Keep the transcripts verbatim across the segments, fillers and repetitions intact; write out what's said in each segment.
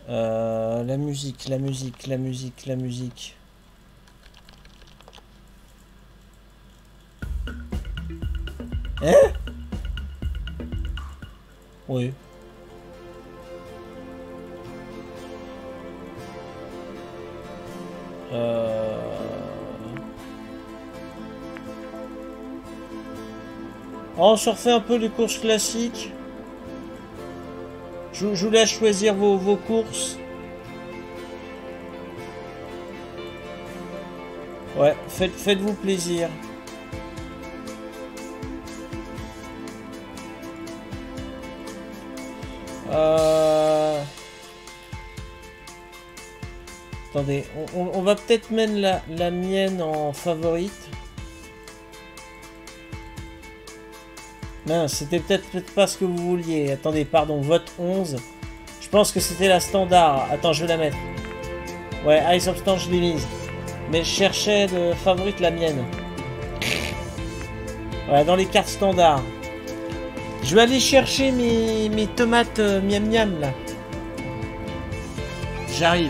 Euh, la musique, la musique, la musique, la musique. Hein? Oui. Euh... Oh, on se refait un peu les courses classiques. Je, je vous laisse choisir vos, vos courses. Ouais, faites, faites-vous plaisir. Euh... Attendez, on, on, on va peut-être mettre la, la mienne en favorite. Non, c'était peut-être peut pas ce que vous vouliez. Attendez, pardon, vote onze. Je pense que c'était la standard. Attends, je vais la mettre. Ouais, Ice of Storm, je l'ai mise. Mais je cherchais de favorite la mienne. Voilà, dans les cartes standards. Je vais aller chercher mes, mes tomates euh, miam miam là. J'arrive.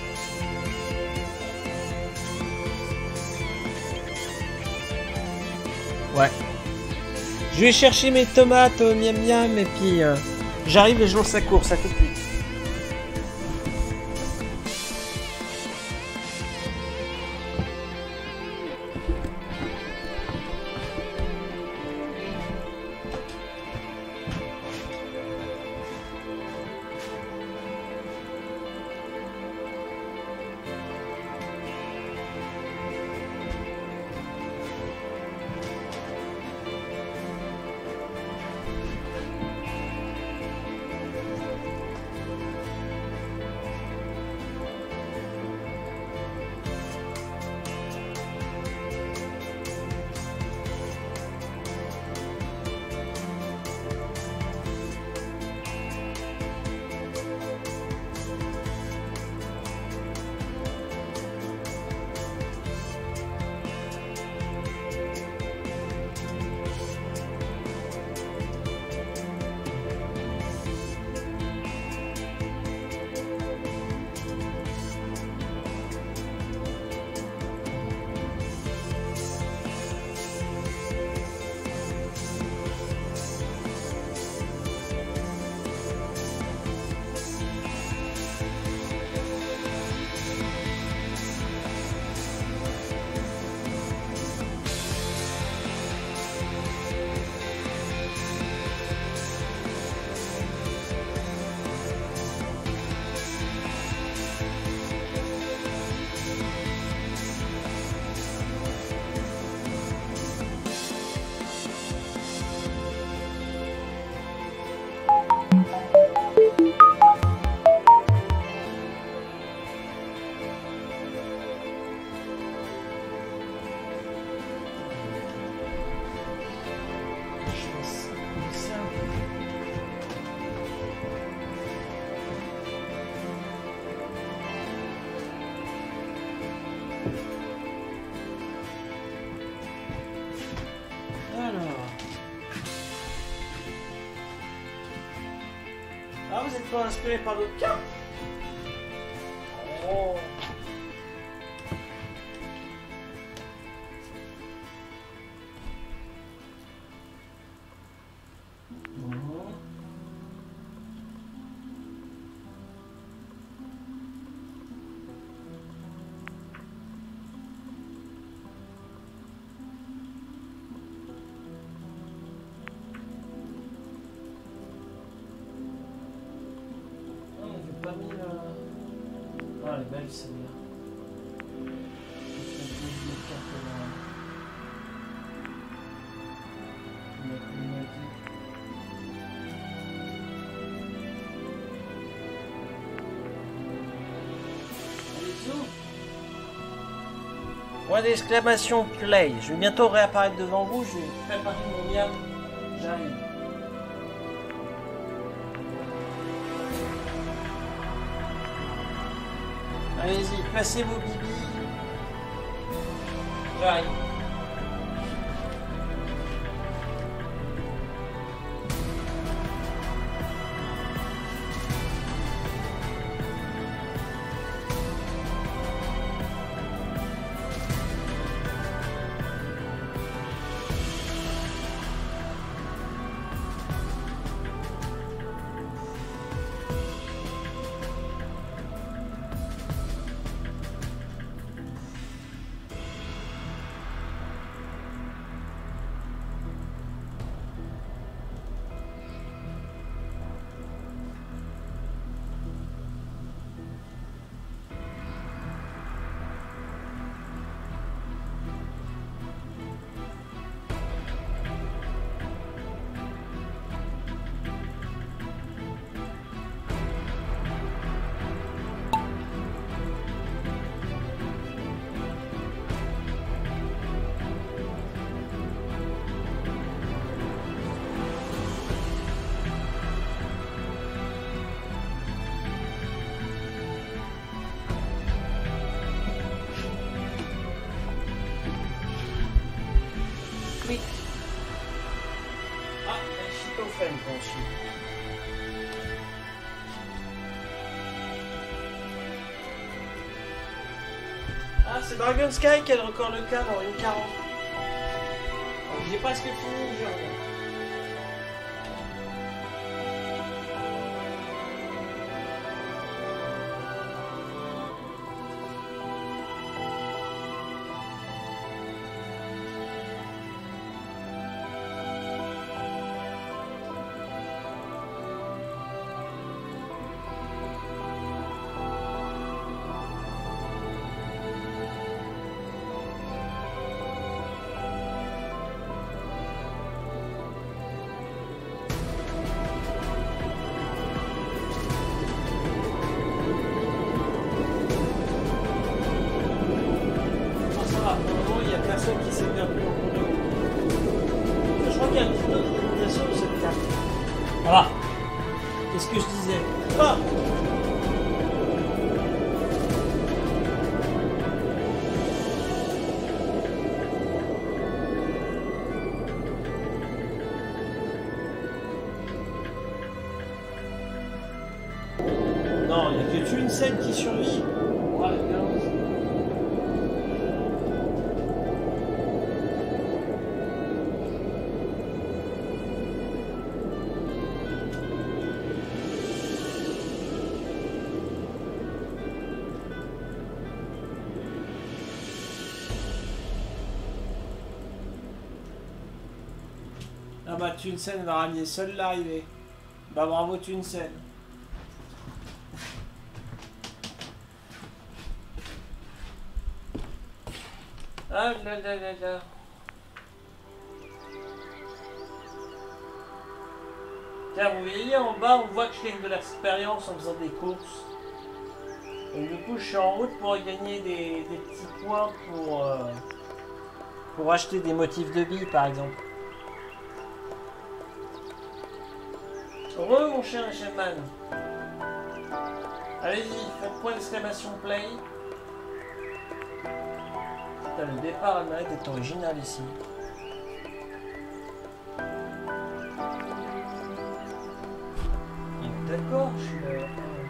Ouais. Je vais chercher mes tomates euh, miam miam et puis euh, j'arrive et je lance la course. À tout de suite. Ah, vous êtes pas inspiré par d'autres cartes? Oh. C'est bien. Point d'exclamation play. Je vais bientôt réapparaître devant vous. Je vais préparer mon miam. J'arrive. Allez-y, placez vos bibis. J'arrive. compréhensible. Ah, c'est Dragon Sky qui a le record local en une quarante. J'ai presque fini le jeu. Voilà. Qu'est-ce que je disais? Ah, non, il n'y a que une scène qui survit. Ouais, ah bah Tunsen va rallier seul l'arrivée. Bah bravo Tunsen. Ah là là là là. Tiens, vous voyez en bas, on voit que je gagne de l'expérience en faisant des courses. Et du coup, je suis en route pour gagner des, des petits points pour, euh, pour acheter des motifs de billes par exemple. Heureux mon cher Shaman. Allez-y, faites point d'exclamation play. Putain, le départ à mérite est original ici. D'accord, je suis là.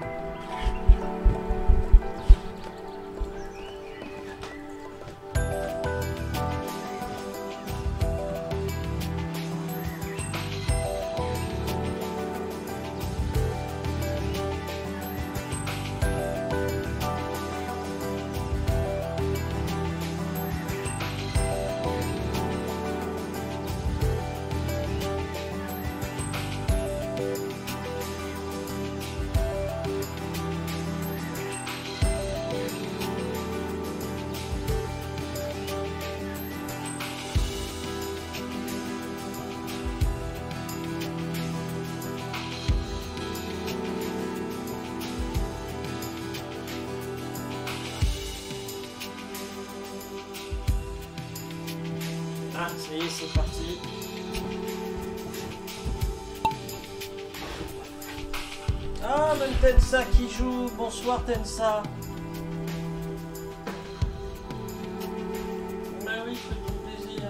Ah, ça y est, c'est parti. Ah, même Tensa qui joue. Bonsoir Tensa. Bah oui, faites-vous plaisir.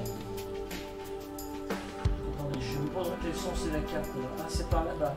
Attendez, je me poserai quel son c'est la carte. Ah, c'est par là-bas.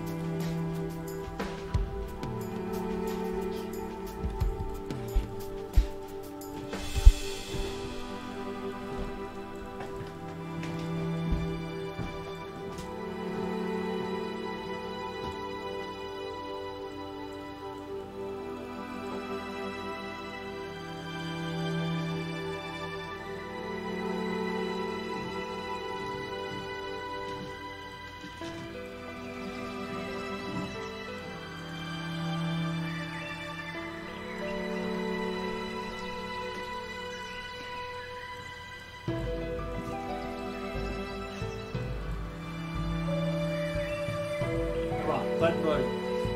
Pas de bol.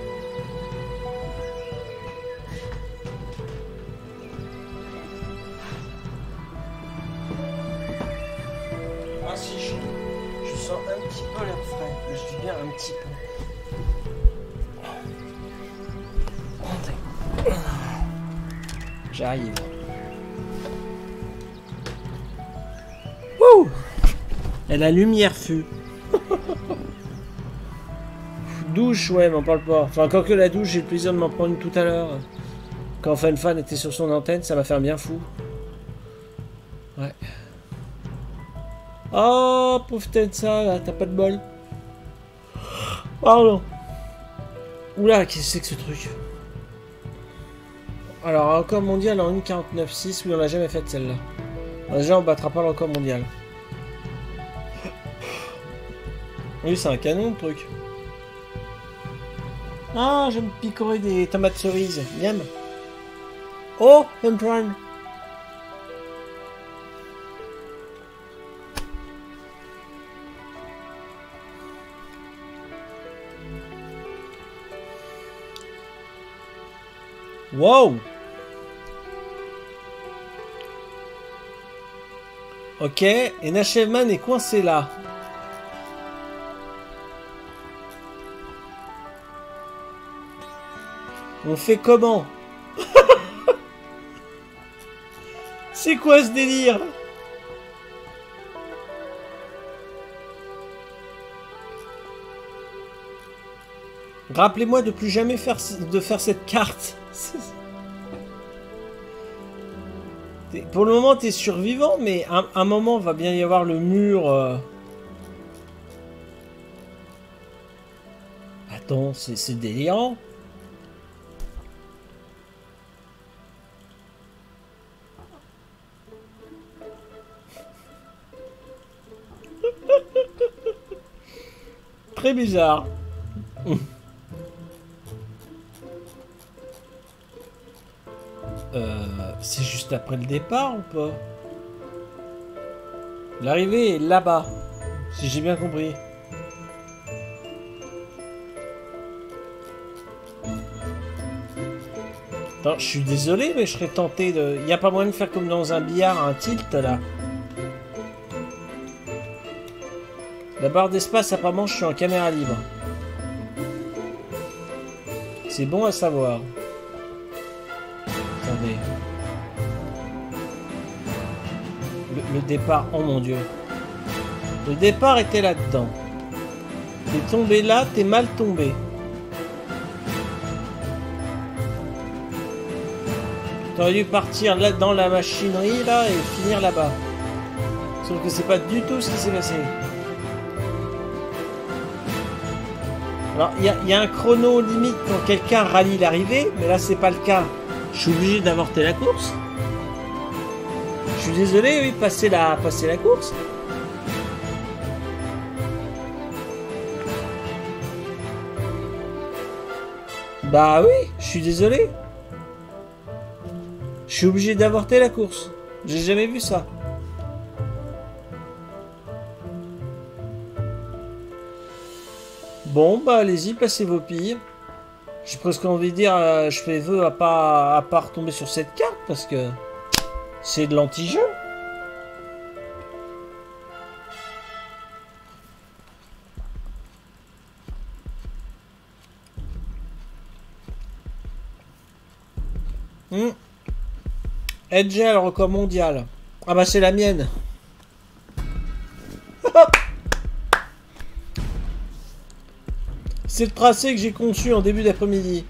Ah si, je, je sens un petit peu l'air frais. Je dis bien un petit peu. J'arrive. Wouh! Et la lumière fut. Douche, ouais, m'en parle pas. Enfin, quand que la douche, j'ai le plaisir de m'en prendre une tout à l'heure. Quand FunFan était sur son antenne, ça m'a fait un bien fou. Ouais. Oh, pauvre Tensa, t'as pas de bol. Pardon. Oula, qu'est-ce que c'est que ce truc? Alors, un record mondial en une quarante-neuf six, oui, on l'a jamais fait celle-là. Déjà, on battra pas le record mondial. Oui, c'est un canon le truc. Ah, je vais me picorer des tomates cerises. Miam. Oh, un prime. Wow. Ok, et Nashevman est coincé là. On fait comment? C'est quoi ce délire? Rappelez-moi de plus jamais faire, de faire cette carte. Pour le moment, t'es survivant, mais à un moment, va bien y avoir le mur. Euh... Attends, c'est délirant. Très bizarre. Euh, c'est juste après le départ ou pas? L'arrivée est là-bas, si j'ai bien compris. Attends, je suis désolé, mais je serais tenté de... Il n'y a pas moyen de faire comme dans un billard, un tilt, là. La barre d'espace, apparemment, je suis en caméra libre. C'est bon à savoir. Attendez. Le, le départ, oh mon dieu. Le départ était là-dedans. T'es tombé là, t'es mal tombé. T'aurais dû partir là dans la machinerie là et finir là-bas. Sauf que c'est pas du tout ce qui s'est passé. Alors il y, y a un chrono limite quand quelqu'un rallie l'arrivée, mais là c'est pas le cas. Je suis obligé d'avorter la course. Je suis désolé, oui, passer la, passer la course. Bah oui, je suis désolé. Je suis obligé d'avorter la course. J'ai jamais vu ça. Bon, bah allez-y, placez vos pilles. J'ai presque envie de dire, euh, je fais vœu à pas, à pas retomber sur cette carte parce que c'est de l'anti-jeu. Hmm. Edge le record mondial. Ah bah c'est la mienne. C'est le tracé que j'ai conçu en début d'après-midi.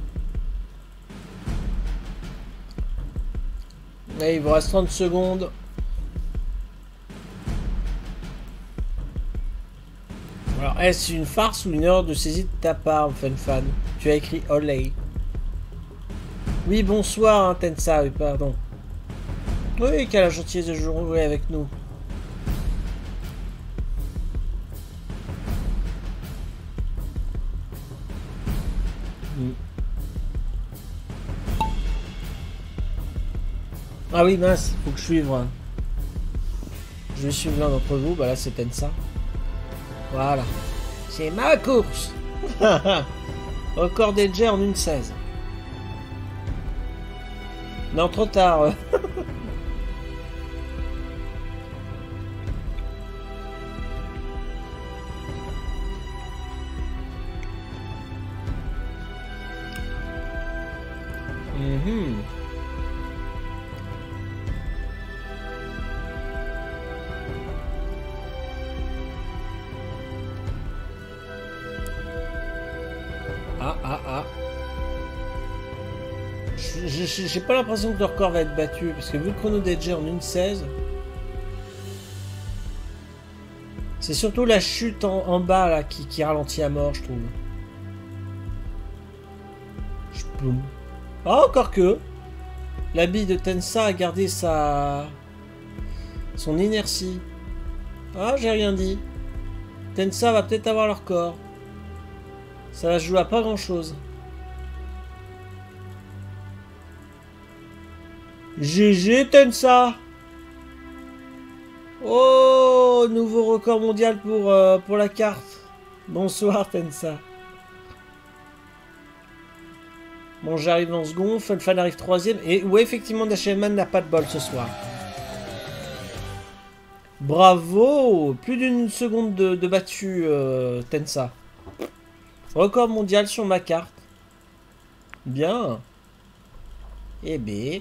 Et il vous reste trente secondes. Alors, est-ce une farce ou une erreur de saisie de ta part, FunFan? Tu as écrit Olay. Oui, bonsoir, hein, Tensa, oui, pardon. Oui, quelle gentillesse de jouer avec nous. Mm. Ah oui, mince, faut que je suive. Hein. Je vais suivre l'un d'entre vous, bah là c'est Tensa. Voilà. C'est ma course. Record des jets en une seize. Non, trop tard. Mm-hmm. Ah, ah, ah. J'ai pas l'impression que le record va être battu, parce que vu le chrono d'E J en une seize, c'est surtout la chute en, en bas là qui, qui ralentit à mort, je trouve. Je ploum. Ah, encore que la bille de Tensa a gardé sa... son inertie. Ah, j'ai rien dit. Tensa va peut-être avoir le record. Ça va se jouer à pas grand chose. G G Tensa. Oh, nouveau record mondial pour, euh, pour la carte. Bonsoir Tensa. Bon, j'arrive dans second, Funfan arrive troisième. Et ouais, effectivement, Dashelman n'a pas de bol ce soir. Bravo. Plus d'une seconde de, de battu, euh, Tensa. Record mondial sur ma carte. Bien. Eh ben...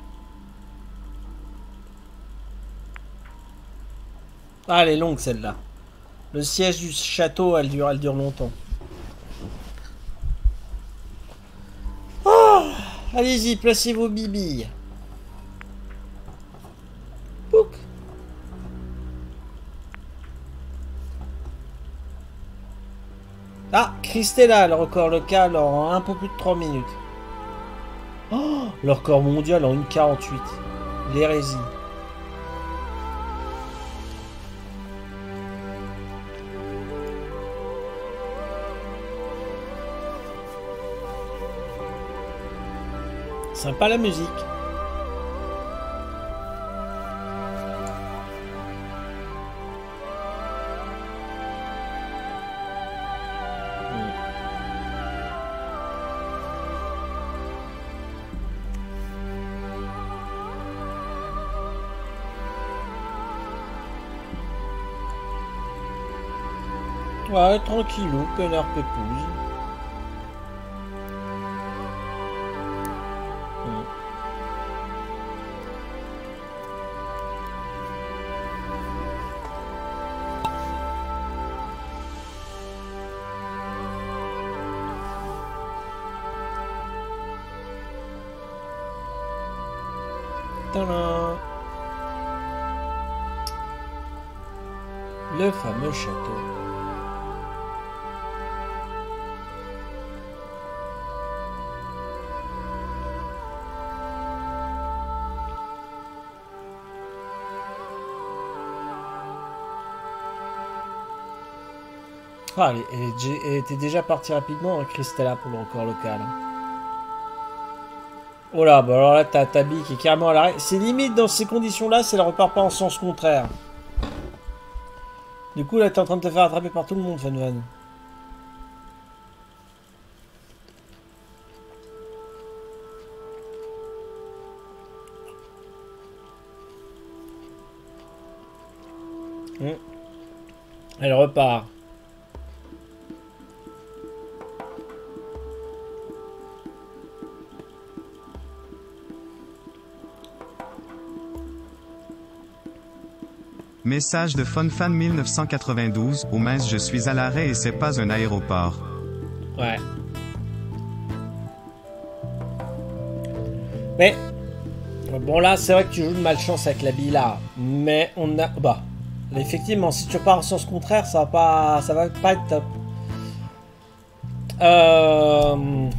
Ah, elle est longue celle-là. Le siège du château, elle dure, elle dure longtemps. Oh, allez-y, placez vos bibilles. Pouc. Ah, Christella, le record local en un peu plus de trois minutes. Oh, le record mondial en une quarante-huit. L'hérésie. Sympa la musique. Ouais, tranquillou, connard pépouze. Tadam. Le fameux château. Ah, elle, elle, elle était déjà partie rapidement, hein, Christella, pour le record local. Oh là, bah alors là, t'as ta bille qui est carrément à l'arrêt. C'est limite dans ces conditions-là, c'est elle repart pas en sens contraire. Du coup, là, t'es en train de te faire attraper par tout le monde, Funvan. Hum. Elle repart. Message de FunFan mille neuf cent quatre-vingt-douze. Oh mince, je suis à l'arrêt et c'est pas un aéroport. Ouais. Mais bon, là, c'est vrai que tu joues de malchance avec la bille là, mais on a bah effectivement, si tu repars en sens contraire, ça va pas, ça va pas être top. Euh...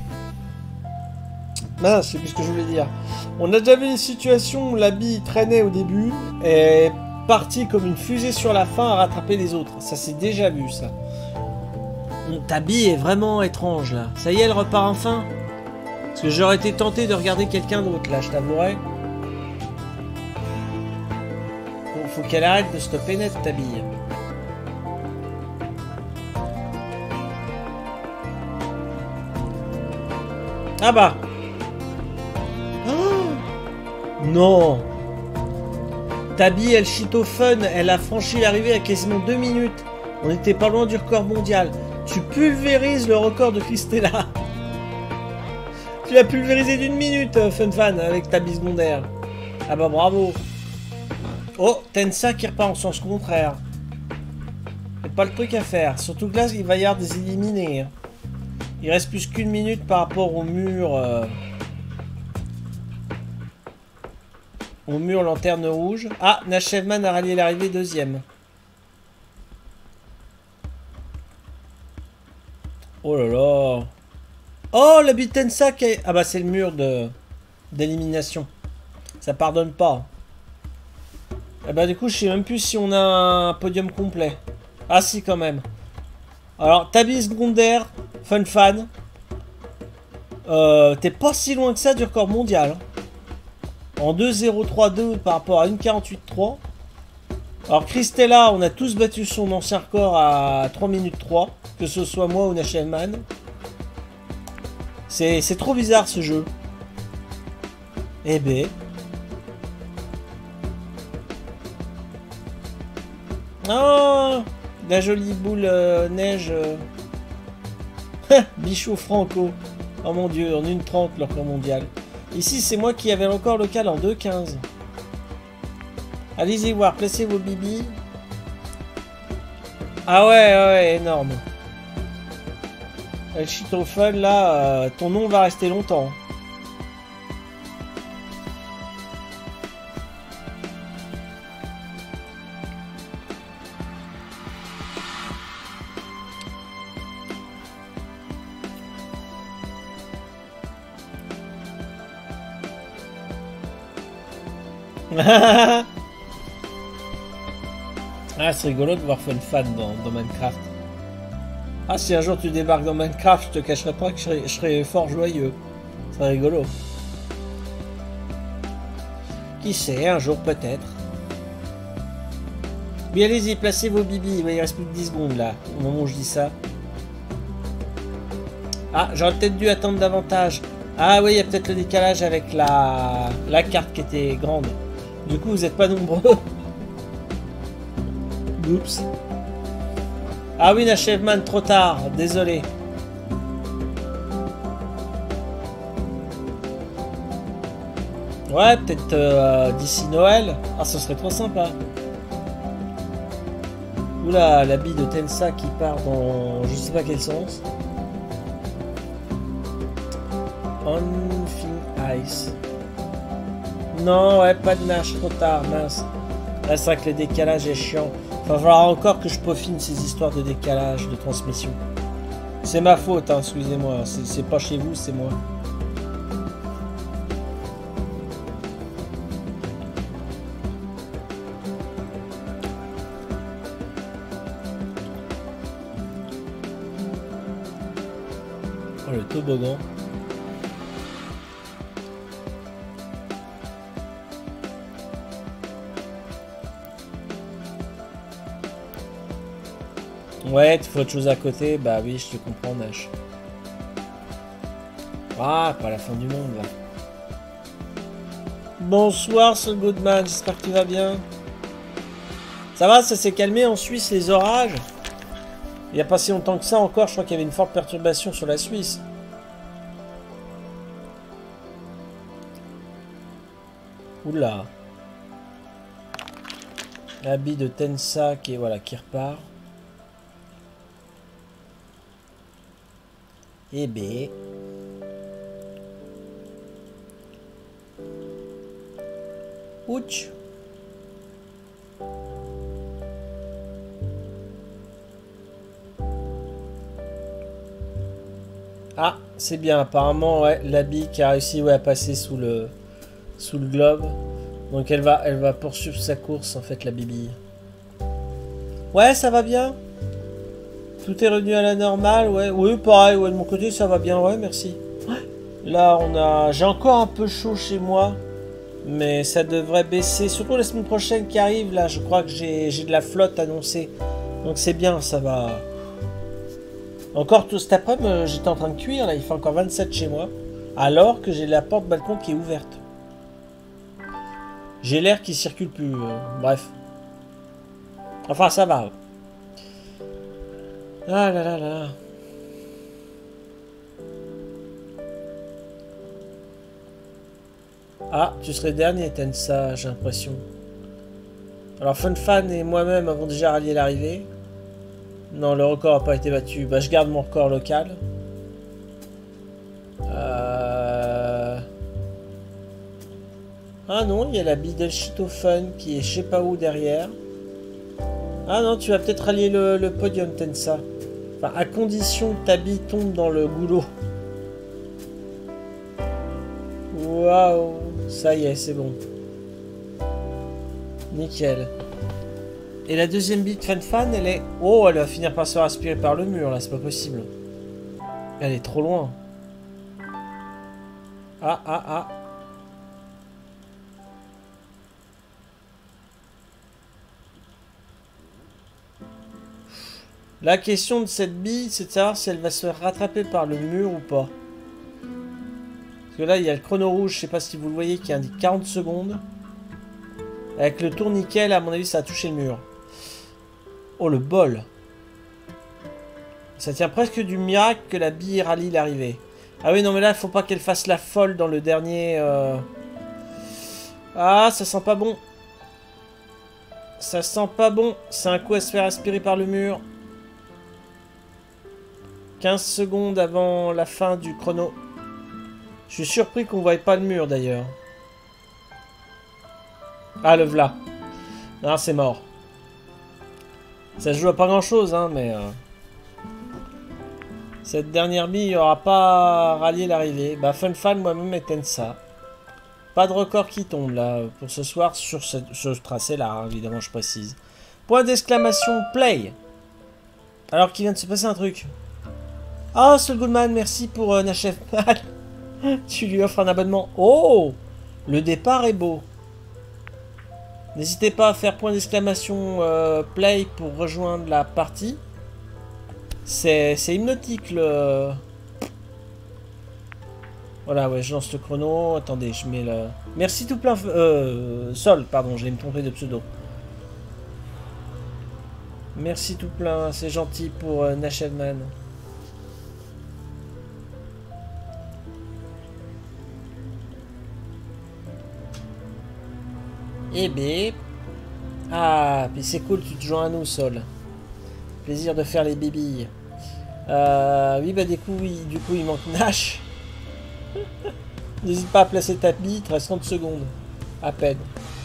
Ah, je sais plus ce que je voulais dire. On a déjà vu une situation où la bille traînait au début et partie comme une fusée sur la fin à rattraper les autres. Ça s'est déjà vu, ça. Ta bille est vraiment étrange, là. Ça y est, elle repart enfin. Parce que j'aurais été tenté de regarder quelqu'un d'autre, là, je t'avouerai. Bon, faut qu'elle arrête de stopper net, ta bille. Ah bah. Oh non. Tabi El Chito Fun, elle a franchi l'arrivée à quasiment deux minutes. On n'était pas loin du record mondial. Tu pulvérises le record de Christella. Tu l'as pulvérisé d'une minute, Funfan, avec ta bille secondaire. Ah bah bravo. Oh, Tensa qui repart en sens contraire. C'est pas le truc à faire. Surtout que là, il va y avoir des éliminés. Il reste plus qu'une minute par rapport au mur... Euh... Au mur lanterne rouge. Ah, Nashevman a rallié l'arrivée deuxième. Oh là là. Oh, la Bitensac est... Ah bah c'est le mur de d'élimination. Ça pardonne pas. Ah bah du coup je sais même plus si on a un podium complet. Ah si quand même. Alors Tabi secondaire, Fun Fan. Euh, T'es pas si loin que ça du record mondial. En deux zéro trois deux par rapport à une quarante-huit trois. Alors Christella, on a tous battu son ancien record à trois minutes trois. Que ce soit moi ou Nashevman. C'est trop bizarre ce jeu. Eh ben. Oh, la jolie boule euh, neige. Euh... Bichot Franco. Oh mon dieu, en une trente le record mondial. Ici, c'est moi qui avais le record local en deux quinze. Allez-y voir, placez vos bibis. Ah ouais, ouais, énorme. El Chitofun, là, euh, ton nom va rester longtemps. Ah, c'est rigolo de voir Fun Fan dans, dans Minecraft. Ah, si un jour tu débarques dans Minecraft, je te cacherai pas que je serai, je serai fort joyeux. C'est rigolo. Qui sait, un jour peut-être. Mais allez-y, placez vos bibis. Il reste plus que dix secondes là, au moment où je dis ça. Ah, j'aurais peut-être dû attendre davantage. Ah oui, il y a peut-être le décalage avec la, la carte qui était grande. Du coup, vous n'êtes pas nombreux. Oups. Ah oui, Nashevman, trop tard. Désolé. Ouais, peut-être euh, d'ici Noël. Ah, ce serait trop sympa. Oula, la bille de Tensa qui part dans je sais pas quel sens. On Thin Ice. Non, ouais, pas de Nash, trop tard, mince. Là, c'est vrai que le décalage est chiant. Il va falloir encore que je peaufine ces histoires de décalage, de transmission. C'est ma faute, hein, excusez-moi. C'est pas chez vous, c'est moi. Oh, le toboggan. Ouais, tu fais autre chose à côté, bah oui, je te comprends, Nash. Ah, pas la fin du monde, là. Bonsoir, Soul Goodman, j'espère que tu vas bien. Ça va, ça s'est calmé en Suisse, les orages? Il n'y a pas si longtemps que ça encore, je crois qu'il y avait une forte perturbation sur la Suisse. Oula. L'habit de Tensa qui, voilà, qui repart. Eh ben. Ouch. Ah, c'est bien. Apparemment, ouais, l'habit qui a réussi ouais, à passer sous le sous le globe. Donc elle va elle va poursuivre sa course en fait, la bibille. Ouais, ça va bien. Tout est revenu à la normale, ouais. Oui, pareil, ouais, de mon côté, ça va bien, ouais, merci. Là, on a... J'ai encore un peu chaud chez moi, mais ça devrait baisser. Surtout la semaine prochaine qui arrive, là, je crois que j'ai de la flotte annoncée. Donc c'est bien, ça va... Encore tout cet après-midi, j'étais en train de cuire, là, il fait encore vingt-sept chez moi. Alors que j'ai la porte balcon qui est ouverte. J'ai l'air qui circule plus, euh, bref. Enfin, ça va. Ah là là là. Ah, tu serais dernier, Tensa, j'ai l'impression. Alors, FunFan et moi-même avons déjà rallié l'arrivée. Non, le record n'a pas été battu. Bah, je garde mon record local. Euh... Ah non, il y a la bille d'Elchitophun qui est je sais pas où derrière. Ah non, tu vas peut-être rallier le, le podium, Tensa. Enfin, à condition que ta bille tombe dans le goulot. Waouh, ça y est, c'est bon. Nickel. Et la deuxième bille de Fan-Fan, elle est... Oh, elle va finir par se faire aspirer par le mur, là, c'est pas possible. Elle est trop loin. Ah, ah, ah. La question de cette bille, c'est de savoir si elle va se faire rattraper par le mur ou pas. Parce que là, il y a le chrono rouge, je sais pas si vous le voyez, qui indique quarante secondes. Avec le tourniquet, à mon avis, ça a touché le mur. Oh, le bol. Ça tient presque du miracle que la bille rallie l'arrivée. Ah oui, non, mais là, il faut pas qu'elle fasse la folle dans le dernier... Euh... Ah, ça sent pas bon. Ça sent pas bon. C'est un coup à se faire aspirer par le mur. quinze secondes avant la fin du chrono. Je suis surpris qu'on ne voie pas le mur, d'ailleurs. Ah, le v'là. Non, c'est mort. Ça se joue à pas grand-chose, hein, mais... Euh... Cette dernière bille n'aura pas rallié l'arrivée. Bah, Fan-Fan, moi-même, éteins ça. Pas de record qui tombe, là, pour ce soir, sur ce, ce tracé-là, hein, évidemment, je précise. Point d'exclamation, play. Alors qu'il vient de se passer un truc. Ah, oh, Soul Goodman, merci pour euh, n'achève mal. Tu lui offres un abonnement. Oh, le départ est beau. N'hésitez pas à faire point d'exclamation euh, play pour rejoindre la partie. C'est hypnotique le... Voilà, ouais, je lance le chrono. Attendez, je mets le... Merci tout plein... Euh, Sol, pardon, je vais me tromper de pseudo. Merci tout plein, c'est gentil pour euh, Nashevman. Eh ben... Ah, puis c'est cool, tu te joins à nous, Sol. Plaisir de faire les bibilles. Euh, oui, bah du coup, oui, du coup, il manque Nash. N'hésite pas à placer ta bille, il te reste trente secondes. À peine.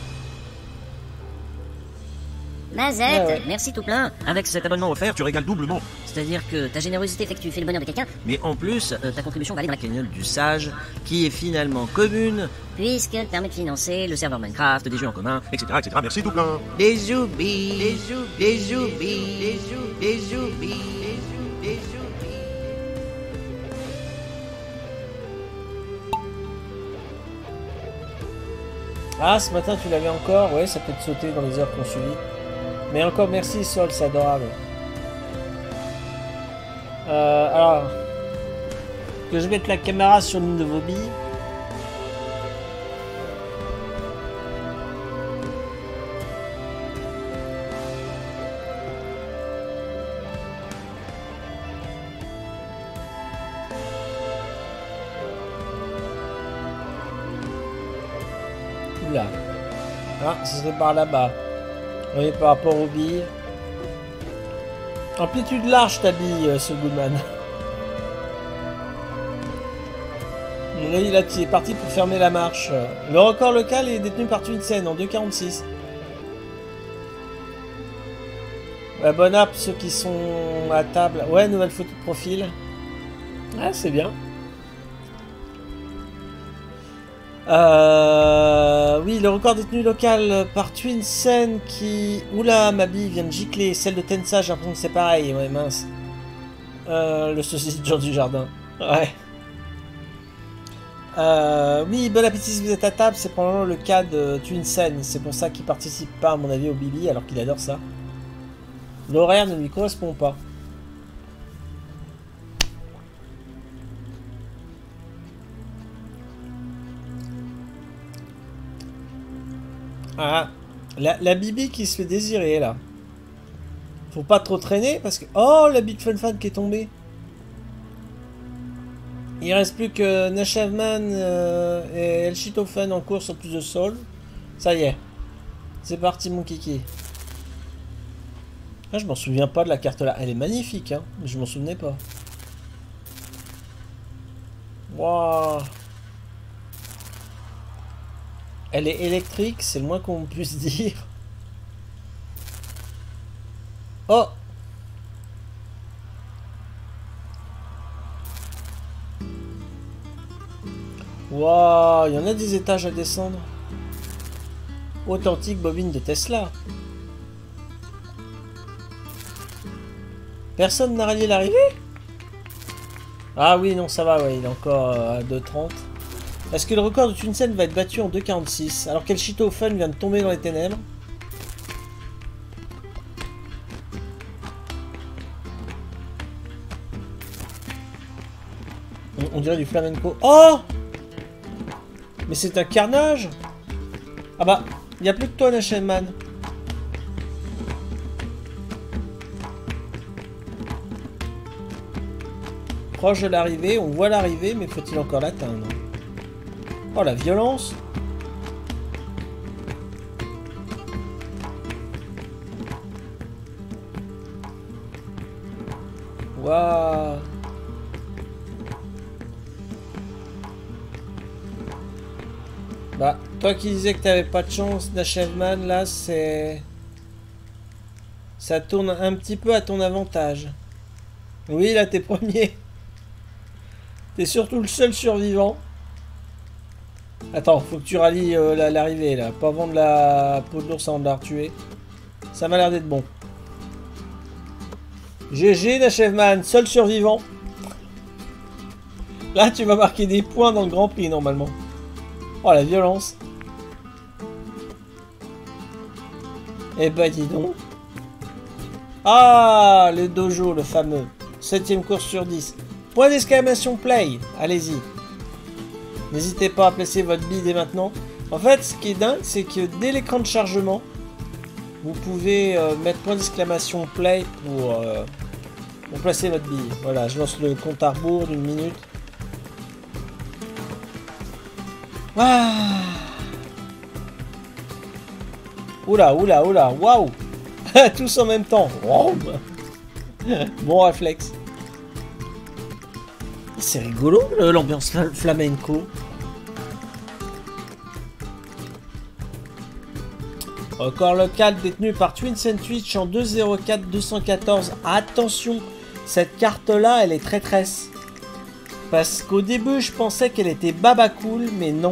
Mazette, Ah ouais. Merci tout plein. Avec cet abonnement offert, tu régales doublement. C'est-à-dire que ta générosité fait que tu fais le bonheur de quelqu'un, Mais en plus, euh, ta contribution va aller dans la cagnotte du sage, qui est finalement commune, puisqu'elle permet de financer le serveur Minecraft. craft, des jeux en commun, et cetera, et cetera. Merci tout plein. Des zoubis, des zoubis, des zoubis, des zoubis, des zoubis, des zoubis. Ah, ce matin, tu l'avais encore. Ouais, ça peut te sauter dans les heures qu'on suivi. Mais encore merci, Sol, c'est adorable. Euh, alors... Que je mette la caméra sur l'une de vos billes. Oula. Ah, ce serait par là-bas. Oui, par rapport aux billes. Amplitude large ta bille, euh, ce Goodman. Oui, là, tu es parti pour fermer la marche. Le record local est détenu par Twinsen en deux quarante-six. Ouais, bonne app, ceux qui sont à table. Ouais, nouvelle photo de profil. Ah, c'est bien. Euh, oui, le record détenu local par Twinsen qui... Oula, ma bille vient de gicler. Celle de Tensa, j'ai l'impression que c'est pareil. Ouais, mince. Euh, le saucisson de Jean du Jardin. Ouais. Euh, oui, bon appétit si vous êtes à table. C'est probablement le cas de Twinsen. C'est pour ça qu'il participe pas, à mon avis, au Bibi, alors qu'il adore ça. L'horaire ne lui correspond pas. Ah, la, la Bibi qui se fait désirer là. Faut pas trop traîner parce que... Oh, la Big Fun Fan qui est tombée. Il reste plus que Nashevman euh, et Elchitophun en course en plus de Sol. Ça y est. C'est parti mon kiki. Ah, je m'en souviens pas de la carte là. Elle est magnifique, hein. Mais je m'en souvenais pas. Waouh. Elle est électrique, c'est le moins qu'on puisse dire. Oh. Waouh, il y en a des étages à descendre. Authentique bobine de Tesla. Personne n'a rallié l'arrivée? Ah oui, non, ça va, ouais, il est encore euh, à deux trente. Est-ce que le record de Tunsen va être battu en deux quarante-six alors qu'El Cheeto Fun vient de tomber dans les ténèbres? on, on dirait du flamenco. Oh! Mais c'est un carnage! Ah bah, il n'y a plus que toi, Nashenman. Proche de l'arrivée, on voit l'arrivée, mais faut-il encore l'atteindre? Oh, la violence! Waouh! Bah, toi qui disais que t'avais pas de chance d'achèvement, là, c'est... Ça tourne un petit peu à ton avantage. Oui, là, t'es premier. T'es surtout le seul survivant. Attends, faut que tu rallies euh, l'arrivée, là. Pas vendre la peau de l'ours avant de la retuer. Ça m'a l'air d'être bon. G G d'achèvement, seul survivant. Là, tu vas marquer des points dans le Grand Prix, normalement. Oh, la violence. Eh ben, dis donc. Ah, le dojo, le fameux. Septième course sur dix. Point d'exclamation play. Allez-y. N'hésitez pas à placer votre bille dès maintenant. En fait, ce qui est dingue, c'est que dès l'écran de chargement, vous pouvez euh, mettre point d'exclamation play pour, euh, pour placer votre bille. Voilà, je lance le compte à rebours d'une minute. Ah. Oula, oula, oula, waouh. Tous en même temps. Wow. Bon réflexe. C'est rigolo l'ambiance flamenco. Record local détenu par Twin Sandwich en deux zéro quatre deux cent quatorze. Attention, cette carte là elle est traîtresse. Parce qu'au début je pensais qu'elle était baba cool, mais non.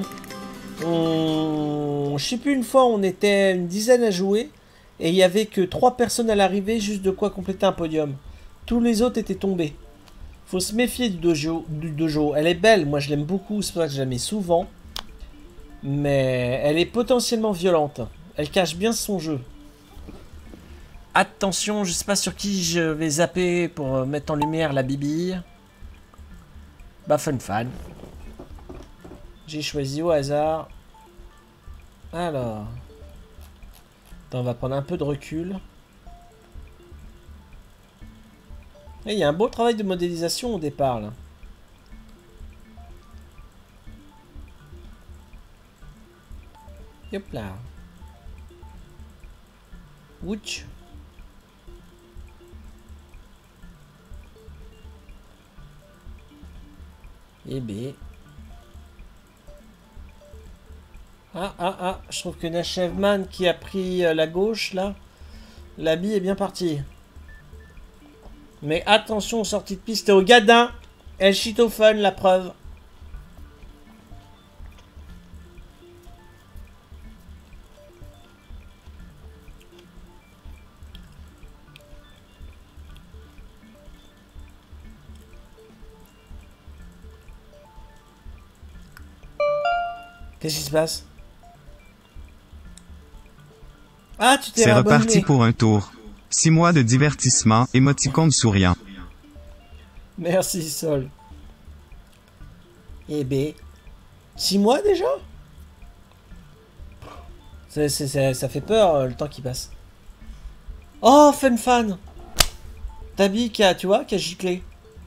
On... Je sais plus, une fois on était une dizaine à jouer et il y avait que trois personnes à l'arrivée, juste de quoi compléter un podium. Tous les autres étaient tombés. Faut se méfier du dojo, du dojo. Elle est belle, moi je l'aime beaucoup, c'est pour ça que je la mets souvent. Mais elle est potentiellement violente. Elle cache bien son jeu. Attention, je sais pas sur qui je vais zapper pour mettre en lumière la bibille. Bah fun fan. J'ai choisi au hasard. Alors. Attends, on va prendre un peu de recul. Il y a un beau travail de modélisation au départ là. Hop là. Ouch. Et B. Ah ah ah, je trouve que Nashevman qui a pris la gauche là, la bille est bien partie. Mais attention aux sorties de piste et au gadin. El Cheeto Fun, la preuve. Qu'est-ce qui se passe? Ah, tu t'es C'est rabonné. reparti pour un tour. Six mois de divertissement, émoticône souriant. Merci, Sol. Eh ben, six mois déjà? C'est, c'est, c'est, ça fait peur euh, le temps qui passe. Oh, Fun Fan. Tabi qui a, tu vois, qui a giclé.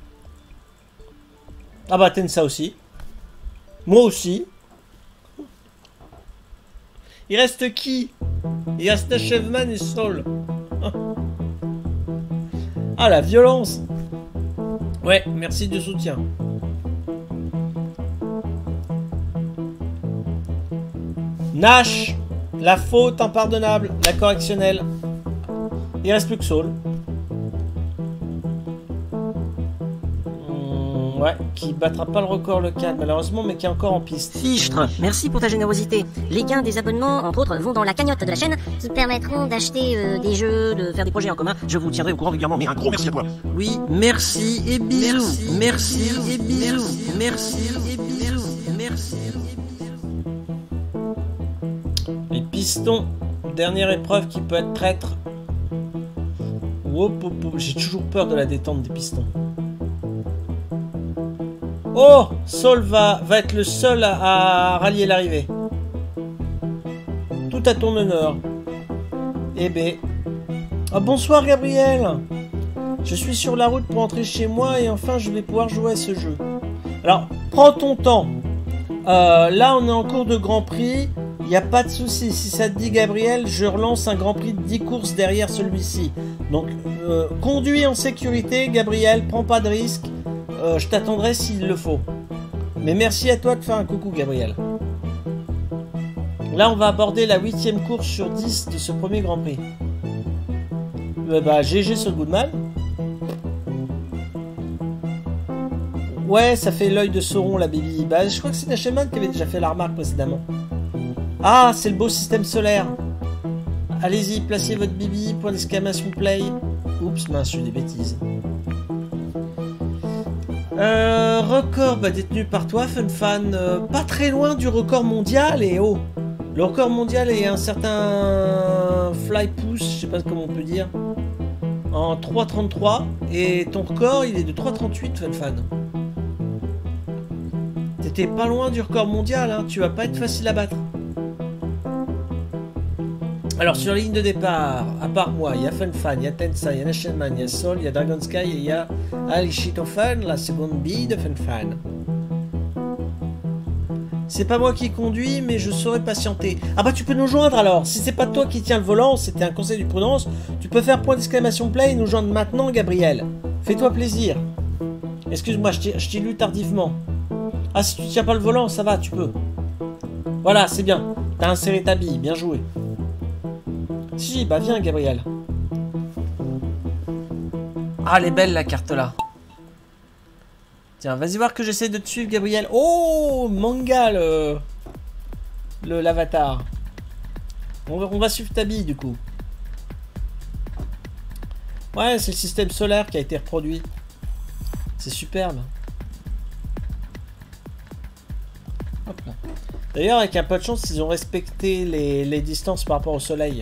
Ah bah, Tensa aussi. Moi aussi. Il reste qui? Il reste Nashevman et Sol. Ah, la violence. Ouais, merci du soutien. Nash, la faute impardonnable, la correctionnelle. Il reste plus que Saul. Mmh, ouais, qui battra pas le record local malheureusement, mais qui est encore en piste. Fichtre, merci pour ta générosité. Les gains des abonnements, entre autres, vont dans la cagnotte de la chaîne qui permettront d'acheter euh, des jeux, de faire des projets en commun. Je vous tiendrai au courant régulièrement, mais un gros merci à toi. Oui, merci et bisous. Merci, merci et bisous. Merci et bisous. Merci. Les pistons, dernière épreuve qui peut être traître. Wop, wop, wop. J'ai toujours peur de la détente des pistons. Oh, Saul va, va être le seul à, à rallier l'arrivée. Tout à ton honneur. Eh ben. Ah, bonsoir Gabriel. Je suis sur la route pour entrer chez moi et enfin je vais pouvoir jouer à ce jeu. Alors, prends ton temps. Euh, là, on est en cours de Grand Prix. Il n'y a pas de souci. Si ça te dit, Gabriel, je relance un Grand Prix de dix courses derrière celui-ci. Donc, euh, conduis en sécurité, Gabriel. Prends pas de risque. Euh, je t'attendrai s'il le faut. Mais merci à toi de faire un coucou, Gabriel. Là, on va aborder la huitième course sur dix de ce premier Grand Prix. Euh, bah, G G sur Goodman. Ouais, ça fait l'œil de Sauron, la baby. Bah, je crois que c'est Nasheman qui avait déjà fait la remarque précédemment. Ah, c'est le beau système solaire. Allez-y, placez votre bibi, point d'exclamation play. Oups, mince, je suis des bêtises. Euh, record bah, détenu par toi, FunFan. Euh, pas très loin du record mondial et oh. Le record mondial est un certain Flypouce, je sais pas comment on peut dire, en trois trente-trois. Et ton record, il est de trois trente-huit, FunFan. T'étais pas loin du record mondial, hein. Tu vas pas être facile à battre. Alors sur la ligne de départ, à part moi, il y a FunFan, il y a Tensa, il y a Nashenman, il y a Sol, il y a Dragon Sky et il y a Alishitofan, la seconde bille de FunFan. C'est pas moi qui conduis, mais je saurais patienter. Ah bah tu peux nous joindre alors. Si c'est pas toi qui tiens le volant, c'était un conseil du prudence, tu peux faire point d'exclamation play et nous joindre maintenant, Gabriel. Fais-toi plaisir. Excuse-moi, je t'ai lu tardivement. Ah, si tu tiens pas le volant, ça va, tu peux. Voilà, c'est bien. T'as inséré ta bille, bien joué. Si, bah viens, Gabriel. Ah, elle est belle, la carte, là. Tiens, vas-y voir que j'essaie de te suivre, Gabriel. Oh, manga, le... le l'avatar. On va, on va suivre ta bille, du coup. Ouais, c'est le système solaire qui a été reproduit. C'est superbe. D'ailleurs, avec un peu de chance, ils ont respecté les, les distances par rapport au soleil.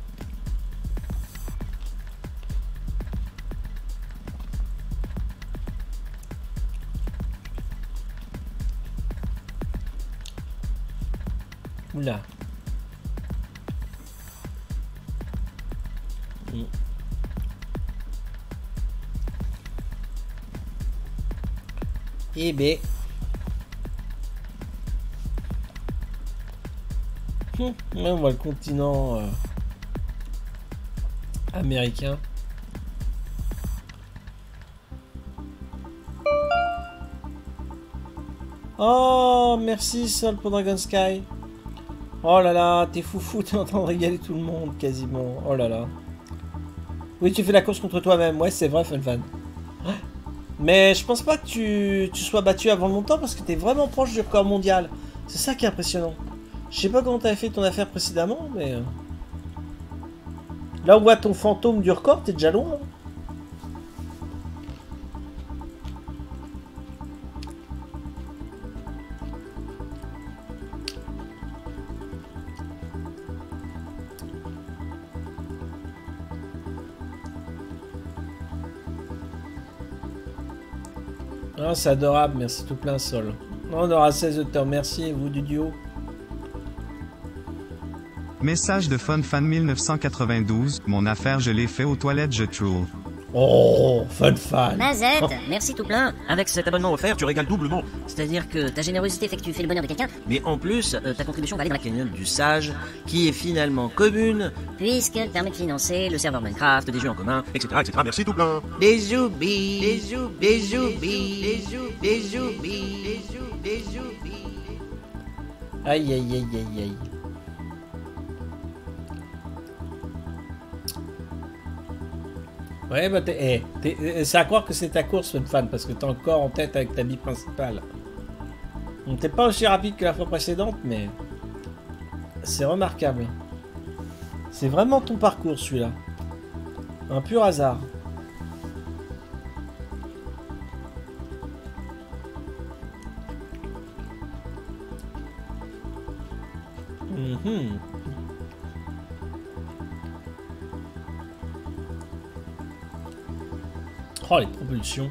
Oula. Mm. Eh ben. Hum, on voit le continent euh, américain. Oh, merci Sol pour Dragon Sky. Oh là là, t'es foufou, t'es en train de régaler tout le monde quasiment. Oh là là. Oui, tu fais la course contre toi-même. Ouais, c'est vrai, FunFan. Mais je pense pas que tu, tu sois battu avant longtemps parce que t'es vraiment proche du record mondial. C'est ça qui est impressionnant. Je sais pas comment t'avais fait ton affaire précédemment, mais... Là, on voit ton fantôme du record, t'es déjà loin. Ah, c'est adorable, merci tout plein, Sol. On aura seize auteurs, merci, et vous du duo. Message de FunFan mille neuf cent quatre-vingt-douze, mon affaire je l'ai fait aux toilettes, je trouve. Oh, FunFan. Mazette, merci tout plein. Avec cet abonnement offert, tu régales doublement. C'est-à-dire que ta générosité fait que tu fais le bonheur de quelqu'un, Mais en plus, euh, ta contribution va aller dans la cagnotte du sage, qui est finalement commune, puisqu'elle permet de financer le serveur Minecraft, des jeux en commun, Etc, et cetera. Merci tout plein. Des zoubis, des zoubis, des zoubis, des zoubis, des zoubis, des zoubis, des zoubis. Aïe, aïe, aïe, aïe, aïe. Ouais, bah t'es... Eh, c'est à croire que c'est ta course, Fan, parce que t'es encore en tête avec ta bille principale. On t'es pas aussi rapide que la fois précédente, mais... C'est remarquable. C'est vraiment ton parcours, celui-là. Un pur hasard. Mm-hmm. Oh, les propulsions.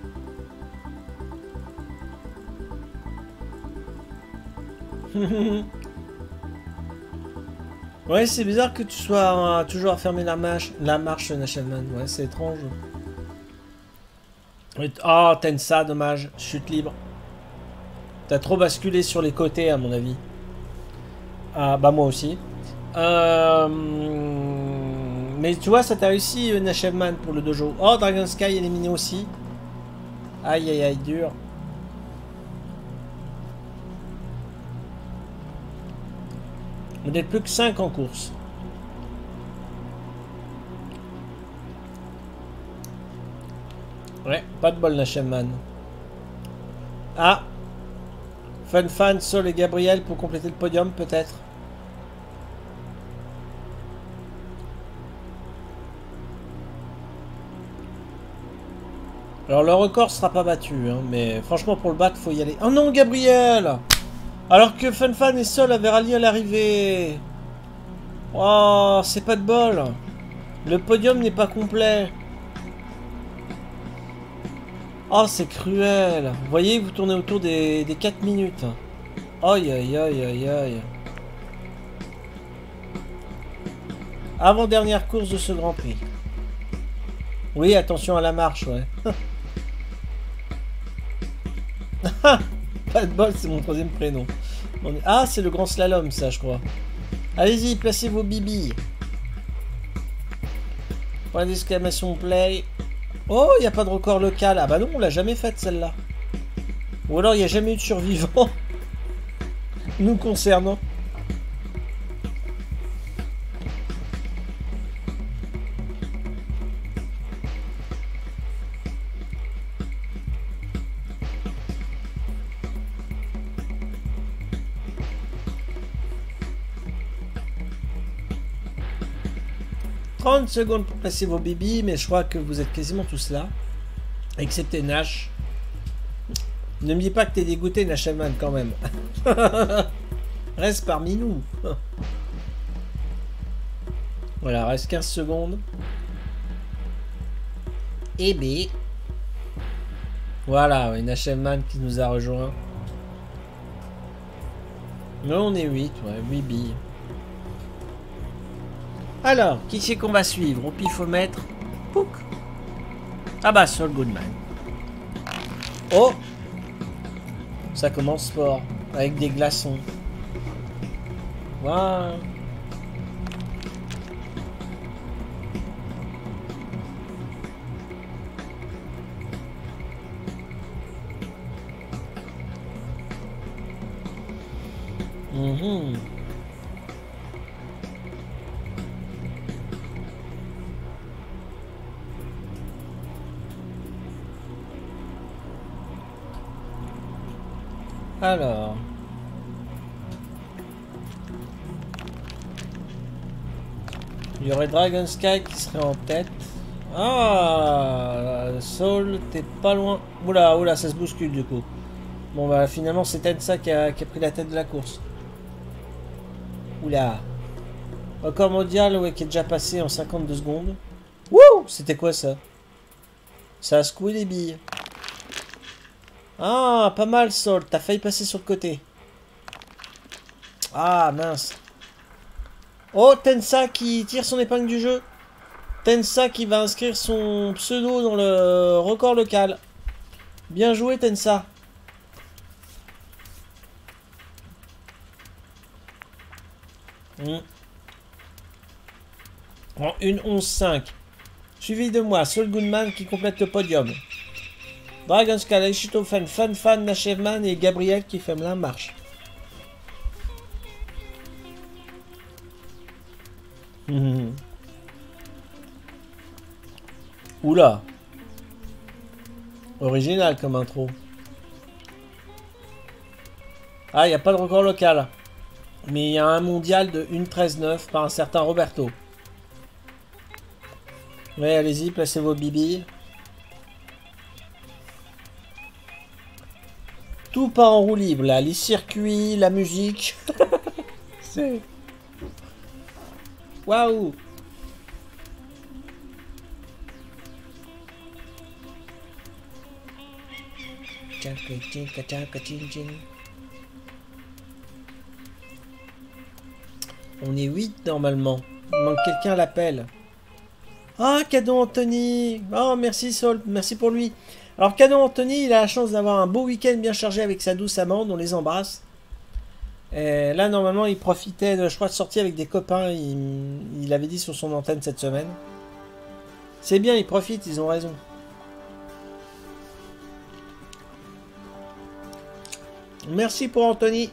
Ouais, c'est bizarre que tu sois euh, toujours à fermer la marche, la marche, Nashelman. Ouais, c'est étrange. Oh, Tensa, dommage. Chute libre. T'as trop basculé sur les côtés, à mon avis. Ah, bah moi aussi. Euh... Mais tu vois, ça t'a réussi, euh, Nashelman, pour le dojo. Oh, Dragon Sky éliminé aussi. Aïe, aïe, aïe, dur. Vous n'êtes plus que cinq en course. Ouais, pas de bol, Nashelman. Ah, Fun Fan, Sol et Gabriel pour compléter le podium, peut-être. Alors le record sera pas battu, hein, mais franchement pour le battre faut y aller. Oh non, Gabriel! Alors que Fun Fan et Sol avaient rallié à l'arrivée. Oh, c'est pas de bol. Le podium n'est pas complet. Oh, c'est cruel. Vous voyez, vous tournez autour des, des quatre minutes. Aïe, aïe, aïe, aïe, aïe. Avant-dernière course de ce Grand Prix. Oui, attention à la marche, ouais. Pas de bol, c'est mon troisième prénom. Ah, c'est le grand slalom, ça, je crois. Allez-y, placez vos bibis. Point d'exclamation play. Oh, il n'y a pas de record local. Ah bah non, on l'a jamais faite, celle-là. Ou alors, il n'y a jamais eu de survivant. Nous concernant. trente secondes pour placer vos bibis, mais je crois que vous êtes quasiment tous là. Excepté Nash. Ne me dis pas que t'es dégoûté, Nashelman, quand même. Reste parmi nous. Voilà, reste quinze secondes. Et B. Voilà, oui, Nashelman qui nous a rejoint. Nous, on est huit, ouais, huit billes. Alors, qui c'est qu'on va suivre au pifomètre? Pouc. Ah bah, Saul Goodman. Oh, ça commence fort, avec des glaçons. Waouh. Mm-hmm. Alors, il y aurait Dragon Sky qui serait en tête. Ah, Saul, t'es pas loin. Oula, oula, ça se bouscule du coup. Bon bah finalement c'est Tensa qui a, qui a pris la tête de la course. Oula. Record mondial, ouais, qui est déjà passé en cinquante-deux secondes. Wouh, c'était quoi ça? Ça a secoué les billes. Ah, pas mal, Saul. T'as failli passer sur le côté. Ah, mince. Oh, Tensa qui tire son épingle du jeu. Tensa qui va inscrire son pseudo dans le record local. Bien joué, Tensa. Hmm. En une onze cinq. Suivi de moi, Saul Goodman qui complète le podium. Dragon Sky, Ishito Fan, Fan Fan, Nashelman et Gabriel qui ferment la marche. Mmh. Oula. Original comme intro. Ah, il n'y a pas de record local. Mais il y a un mondial de un treize neuf par un certain Roberto. Ouais, allez-y, placez vos bibis. Tout part en roue libre, là. Les circuits, la musique. C'est... Waouh! On est huit normalement. Il manque quelqu'un à l'appel. Ah, cadeau Anthony. Oh, merci Sol, merci pour lui. Alors, cadeau Anthony, il a la chance d'avoir un beau week-end bien chargé avec sa douce amande. On les embrasse. Et là, normalement, il profitait, de, je crois, de sortir avec des copains. Il, il avait dit sur son antenne cette semaine. C'est bien, ils profitent, ils ont raison. Merci pour Anthony.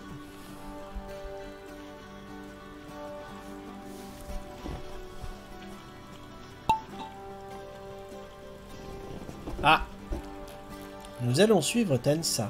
Ah. Nous allons suivre Tensa.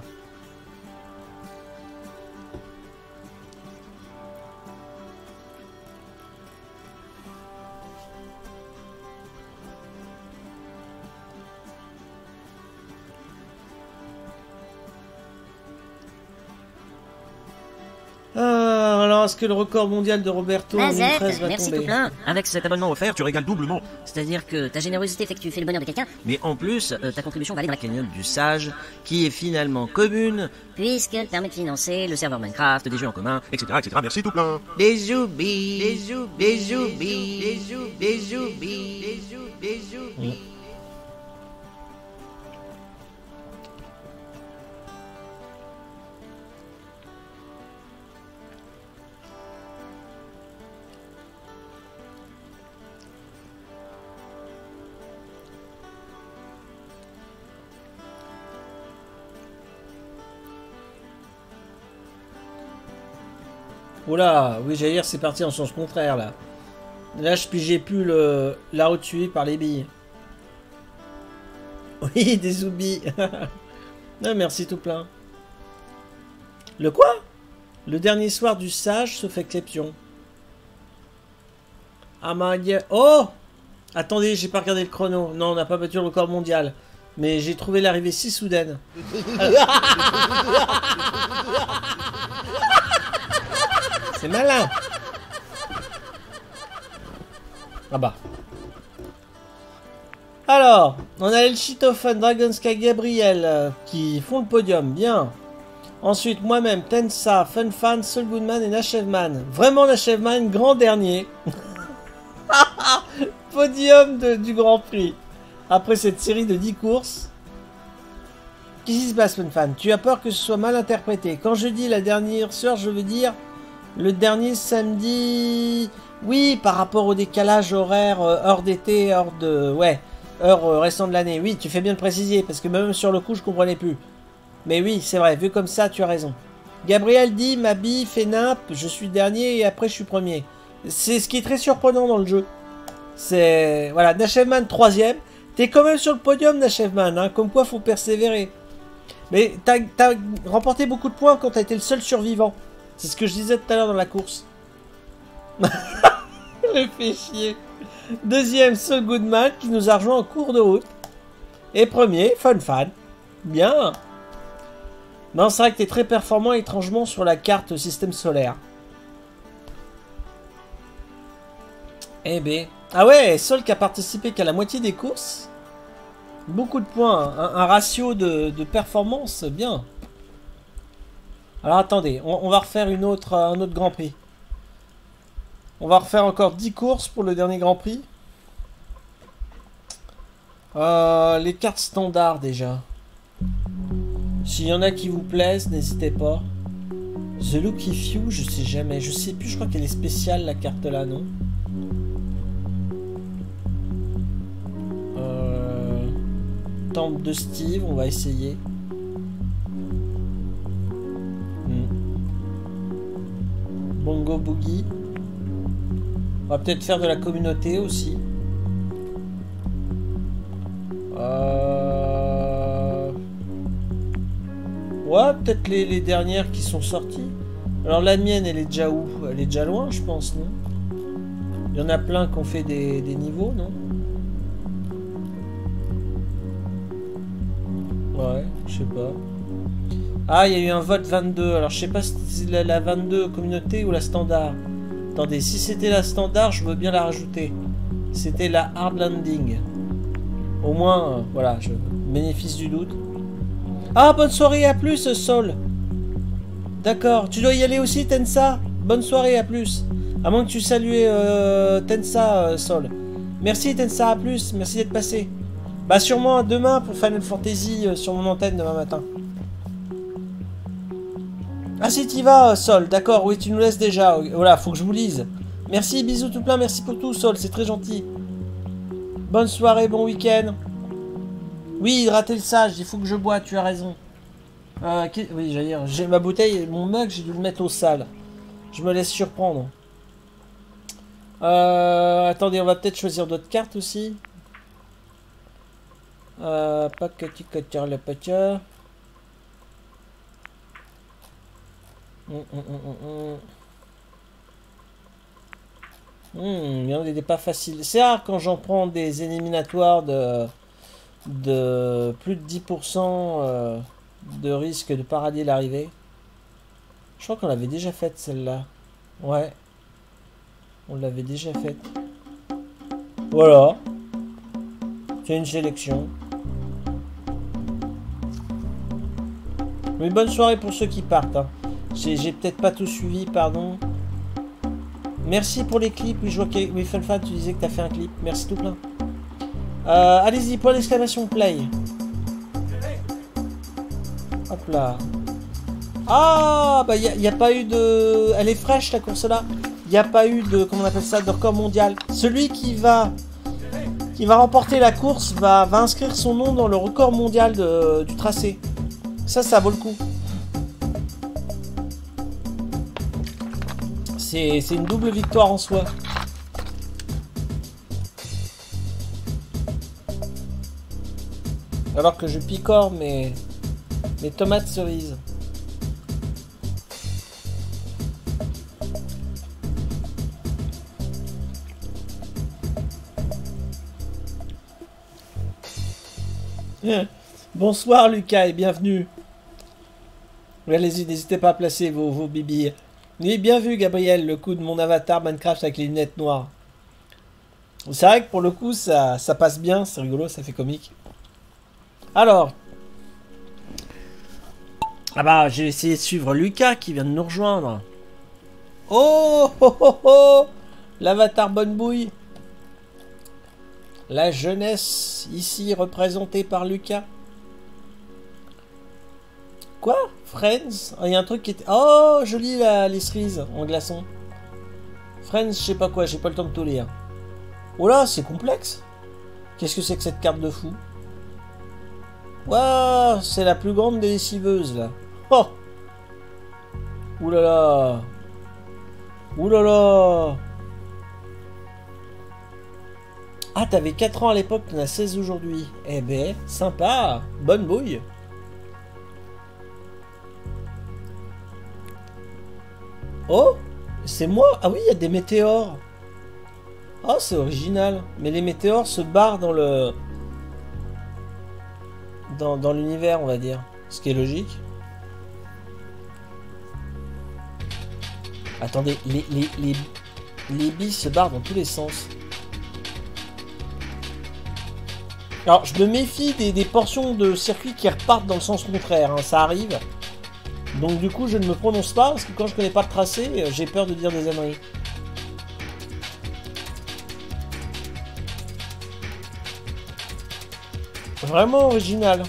Ah, alors est-ce que le record mondial de Roberto en Mazette, une treize va merci tomber? tout plein. Avec cet abonnement offert, tu régales doublement. C'est-à-dire que ta générosité fait que tu fais le bonheur de quelqu'un, Mais en plus, euh, ta contribution va aller dans la cagnotte du sage, qui est finalement commune, puisqu'elle permet de financer le serveur Minecraft, des jeux en commun, et cetera, et cetera. Merci tout plein. Des zoubis, des zoubis, des zoubis, des zoubis, des zoubis, des zoubis, des zoubis. Oula, oui, j'allais dire, c'est parti en sens contraire, là. Là, je pigeais plus le... la route tuée par les billes. Oui, des zoubis. Ah, merci tout plein. Le quoi? Le dernier soir du sage, sauf exception. Ah, ma gueule. Oh! Attendez, j'ai pas regardé le chrono. Non, on n'a pas battu le record mondial. Mais j'ai trouvé l'arrivée si soudaine. C'est malin. Ah bah. Alors, on a El Chitofun, Dragonsky, Gabriel euh, qui font le podium, bien. Ensuite, moi-même, Tensa, Funfan, Soul Goodman et Nashevman. Vraiment Nashevman, grand dernier. Podium de, du Grand Prix. Après cette série de dix courses. Qu'est-ce qui se passe, Funfan? Tu as peur que ce soit mal interprété. Quand je dis la dernière soeur, je veux dire le dernier samedi. Oui, par rapport au décalage horaire, euh, heure d'été, heure de... Ouais, heure euh, restant de l'année. Oui, tu fais bien de préciser, parce que même sur le coup, je comprenais plus. Mais oui, c'est vrai, vu comme ça, tu as raison. Gabriel dit, ma bille fait nappe, je suis dernier et après je suis premier. C'est ce qui est très surprenant dans le jeu. C'est... Voilà, Nashevman troisième. T'es quand même sur le podium, Nashevman, hein, comme quoi faut persévérer. Mais t'as t'as remporté beaucoup de points quand t'as été le seul survivant. C'est ce que je disais tout à l'heure dans la course. Le fait chier. Deuxième, Soul Goodman qui nous a rejoint en cours de route. Et premier, Funfan. Bien. Non, c'est vrai que t'es très performant étrangement sur la carte système solaire. Eh ben. Ah ouais, Sol qui a participé qu'à la moitié des courses. Beaucoup de points. Un, un ratio de, de performance bien. Alors attendez, on, on va refaire une autre, un autre Grand Prix. On va refaire encore dix courses pour le dernier Grand Prix. Euh, les cartes standards déjà. S'il y en a qui vous plaisent, n'hésitez pas. The Lucky Few, je sais jamais. Je sais plus, je crois qu'elle est spéciale la carte là, non? Euh... Temple de Steve, on va essayer. Hmm. Bongo Boogie. On va peut-être faire de la communauté aussi. Euh... Ouais, peut-être les, les dernières qui sont sorties. Alors la mienne, elle est déjà où? Elle est déjà loin, je pense, non? Il y en a plein qui ont fait des, des niveaux, non? Ouais, je sais pas. Ah, il y a eu un vote vingt-deux. Alors, je sais pas si c'est la, la vingt-deux communauté ou la standard. Attendez, si c'était la standard, je veux bien la rajouter. C'était la hard landing. Au moins, euh, voilà, je bénéfice du doute. Ah, bonne soirée, à plus, Sol. D'accord, tu dois y aller aussi, Tensa. Bonne soirée, à plus. À moins que tu salues euh, Tensa, euh, Sol. Merci, Tensa, à plus. Merci d'être passé. Bah, sûrement à demain pour Final Fantasy euh, sur mon antenne demain matin. Ah, si t'y vas, Sol. D'accord, oui, tu nous laisses déjà. Voilà, faut que je vous lise. Merci, bisous tout plein. Merci pour tout, Sol. C'est très gentil. Bonne soirée, bon week-end. Oui, hydrater le sage. Il faut que je bois, tu as raison. Euh, oui, j'allais dire, j'ai ma bouteille, mon mug, j'ai dû le mettre au sale. Je me laisse surprendre. Euh, attendez, on va peut-être choisir d'autres cartes aussi. Euh, pas que tu coteur le poteur. Hum, hum, hum, hum. Hum, il y en a des pas faciles. C'est rare quand j'en prends des éliminatoires de, de plus de dix pour cent euh, de risque de paradis l'arrivée. Je crois qu'on l'avait déjà faite celle-là. Ouais. On l'avait déjà faite. Voilà. C'est une sélection. Mais bonne soirée pour ceux qui partent. Hein. J'ai peut-être pas tout suivi, pardon. Merci pour les clips. Oui, je vois que oui, Funfan, tu disais que tu as fait un clip. Merci tout plein. Euh, Allez-y, point d'exclamation play. Hop là. Ah, bah, il n'y a, a pas eu de... Elle est fraîche, la course là. Il n'y a pas eu de... Comment on appelle ça? De record mondial. Celui qui va... Qui va remporter la course va, va inscrire son nom dans le record mondial de, du tracé. Ça, ça vaut le coup. C'est une double victoire en soi. Alors que je picore mes, mes tomates cerises. Bonsoir Lucas et bienvenue. Allez-y, n'hésitez pas à placer vos, vos bibilles. Oui, bien vu Gabriel, le coup de mon avatar Minecraft avec les lunettes noires. C'est vrai que pour le coup, ça, ça passe bien, c'est rigolo, ça fait comique. Alors. Ah bah, j'ai essayé de suivre Lucas qui vient de nous rejoindre. Oh, oh, oh, oh l'avatar bonne bouille. La jeunesse, ici représentée par Lucas. Quoi? Friends? Il y a un truc qui était... Oh, joli la, les cerises en glaçon. Friends, je sais pas quoi, j'ai pas le temps de tout lire. Oh là, c'est complexe. Qu'est-ce que c'est que cette carte de fou? Waouh, c'est la plus grande des lessiveuses, là. Oh! Ouh là là! Ouh là là! Ah, t'avais quatre ans à l'époque, t'en as seize aujourd'hui. Eh ben, sympa! Bonne bouille! Oh, c'est moi? Ah oui, il y a des météores. Oh, c'est original. Mais les météores se barrent dans le... Dans, dans l'univers, on va dire. Ce qui est logique. Attendez, les, les, les, les billes se barrent dans tous les sens. Alors, je me méfie des, des portions de circuit qui repartent dans le sens contraire. Hein, ça arrive. Donc du coup je ne me prononce pas parce que quand je connais pas le tracé, j'ai peur de dire des âneries. Vraiment original.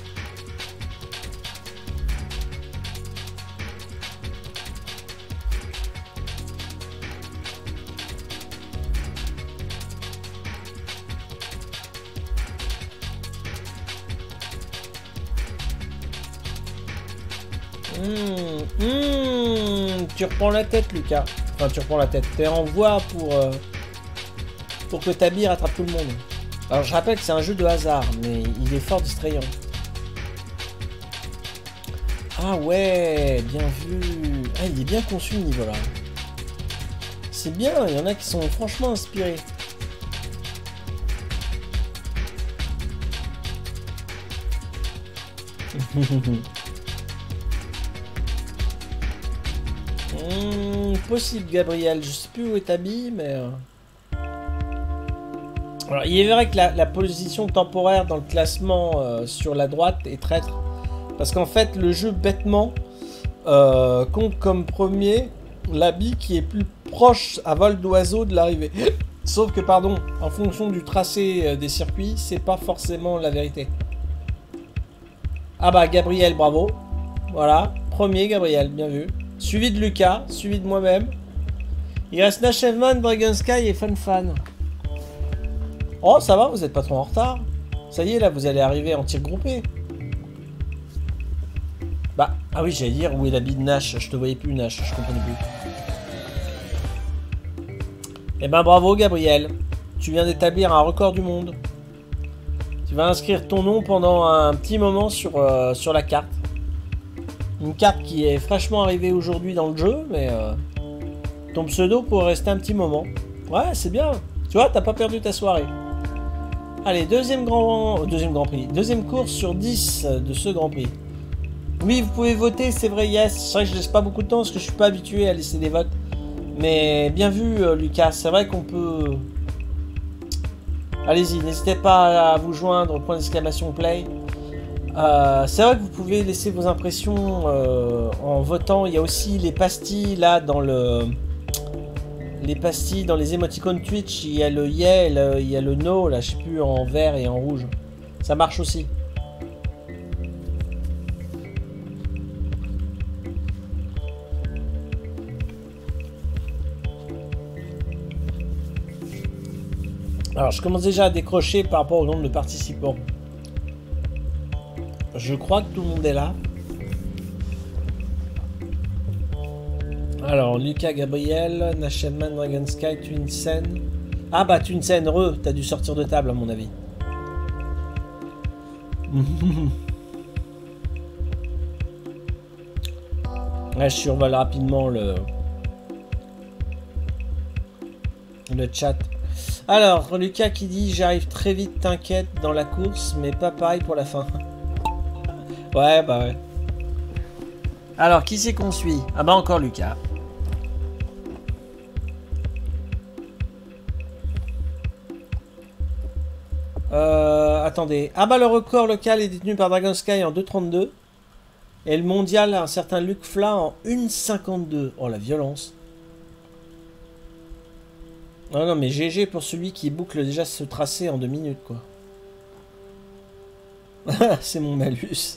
Mmh, mmh, tu reprends la tête, Lucas. Enfin, tu reprends la tête. T'es en voie pour, euh, pour que ta bille rattrape tout le monde. Alors je rappelle que c'est un jeu de hasard, mais il est fort distrayant. Ah ouais, bien vu. Ah, il est bien conçu, le niveau là. C'est bien, il y en a qui sont franchement inspirés. Mmh, possible, Gabriel. Je sais plus où est ta bille, mais... Euh... Alors, il est vrai que la, la position temporaire dans le classement euh, sur la droite est traître. Parce qu'en fait, le jeu, bêtement, euh, compte comme premier la bille qui est plus proche à vol d'oiseau de l'arrivée. Sauf que, pardon, en fonction du tracé euh, des circuits, c'est pas forcément la vérité. Ah bah, Gabriel, bravo. Voilà, premier, Gabriel, bien vu. Suivi de Lucas, suivi de moi-même. Il reste Nashevman, Dragon Sky et FunFan. Oh, ça va, vous êtes pas trop en retard. Ça y est, là, vous allez arriver en tir groupé. Bah, ah oui, j'allais dire, où est la bille de Nash? Je te voyais plus, Nash, je comprenais plus. Eh ben, bravo, Gabriel. Tu viens d'établir un record du monde. Tu vas inscrire ton nom pendant un petit moment sur, euh, sur la carte. Une carte qui est fraîchement arrivée aujourd'hui dans le jeu, mais euh, ton pseudo pourrait rester un petit moment. Ouais, c'est bien. Tu vois, t'as pas perdu ta soirée. Allez, deuxième grand, deuxième grand prix. Deuxième course sur dix de ce grand prix. Oui, vous pouvez voter, c'est vrai, yes. C'est vrai que je laisse pas beaucoup de temps parce que je suis pas habitué à laisser des votes. Mais bien vu, euh, Lucas. C'est vrai qu'on peut... Allez-y, n'hésitez pas à vous joindre au point d'exclamation play. Euh, c'est vrai que vous pouvez laisser vos impressions euh, en votant. Il y a aussi les pastilles là dans le... Les pastilles dans les émoticônes Twitch. Il y a le yeah, le, il y a le no, là, je sais plus, en vert et en rouge. Ça marche aussi. Alors, je commence déjà à décrocher par rapport au nombre de participants. Je crois que tout le monde est là. Alors, Lucas, Gabriel, Nashevman, Dragon Sky, Twinsen. Ah bah, Twinsen, re, t'as dû sortir de table à mon avis. Ouais, je survole rapidement le... le chat. Alors, Lucas qui dit « J'arrive très vite, t'inquiète, dans la course, mais pas pareil pour la fin. » Ouais, bah ouais. Alors, qui c'est qu'on suit? Ah bah encore Lucas. Euh, attendez. Ah bah le record local est détenu par Dragon Sky en deux trente-deux. Et le mondial, un certain Luc Fla en une cinquante-deux. Oh la violence. Non, non, mais G G pour celui qui boucle déjà ce tracé en deux minutes, quoi. C'est mon malus.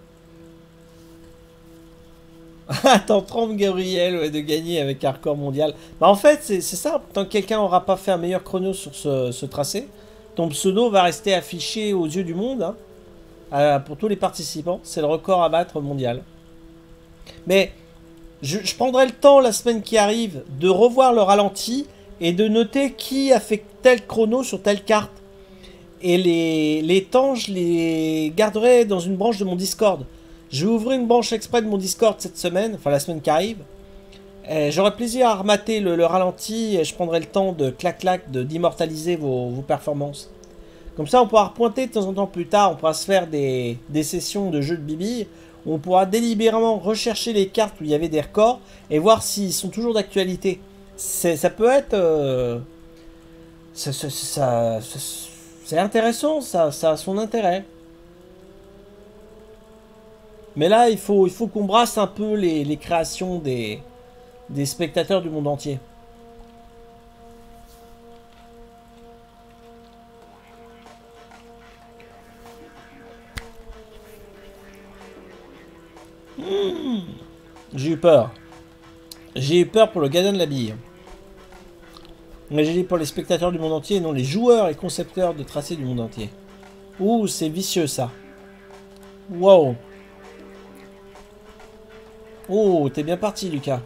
Attends, trente Gabriel ouais, de gagner avec un record mondial. Bah en fait, c'est ça. Tant que quelqu'un n'aura pas fait un meilleur chrono sur ce, ce tracé, ton pseudo va rester affiché aux yeux du monde. Hein, euh, pour tous les participants. C'est le record à battre mondial. Mais je, je prendrai le temps la semaine qui arrive de revoir le ralenti et de noter qui a fait tel chrono sur telle carte. Et les, les temps, je les garderai dans une branche de mon Discord. Je vais ouvrir une branche exprès de mon Discord cette semaine, enfin la semaine qui arrive. J'aurai plaisir à remater le, le ralenti et je prendrai le temps de clac-clac, d'immortaliser vos, vos performances. Comme ça, on pourra repointer de temps en temps plus tard, on pourra se faire des, des sessions de jeux de bibi. Où on pourra délibérément rechercher les cartes où il y avait des records et voir s'ils sont toujours d'actualité. Ça peut être... Euh, ça, ça, ça, ça, c'est intéressant, ça, ça a son intérêt. Mais là, il faut, il faut qu'on brasse un peu les, les créations des, des spectateurs du monde entier. Mmh. J'ai eu peur. J'ai eu peur pour le gardien de la bille. Mais j'ai dit pour les spectateurs du monde entier et non les joueurs et concepteurs de tracés du monde entier. Ouh, c'est vicieux ça. Wow. Oh, t'es bien parti, Lucas.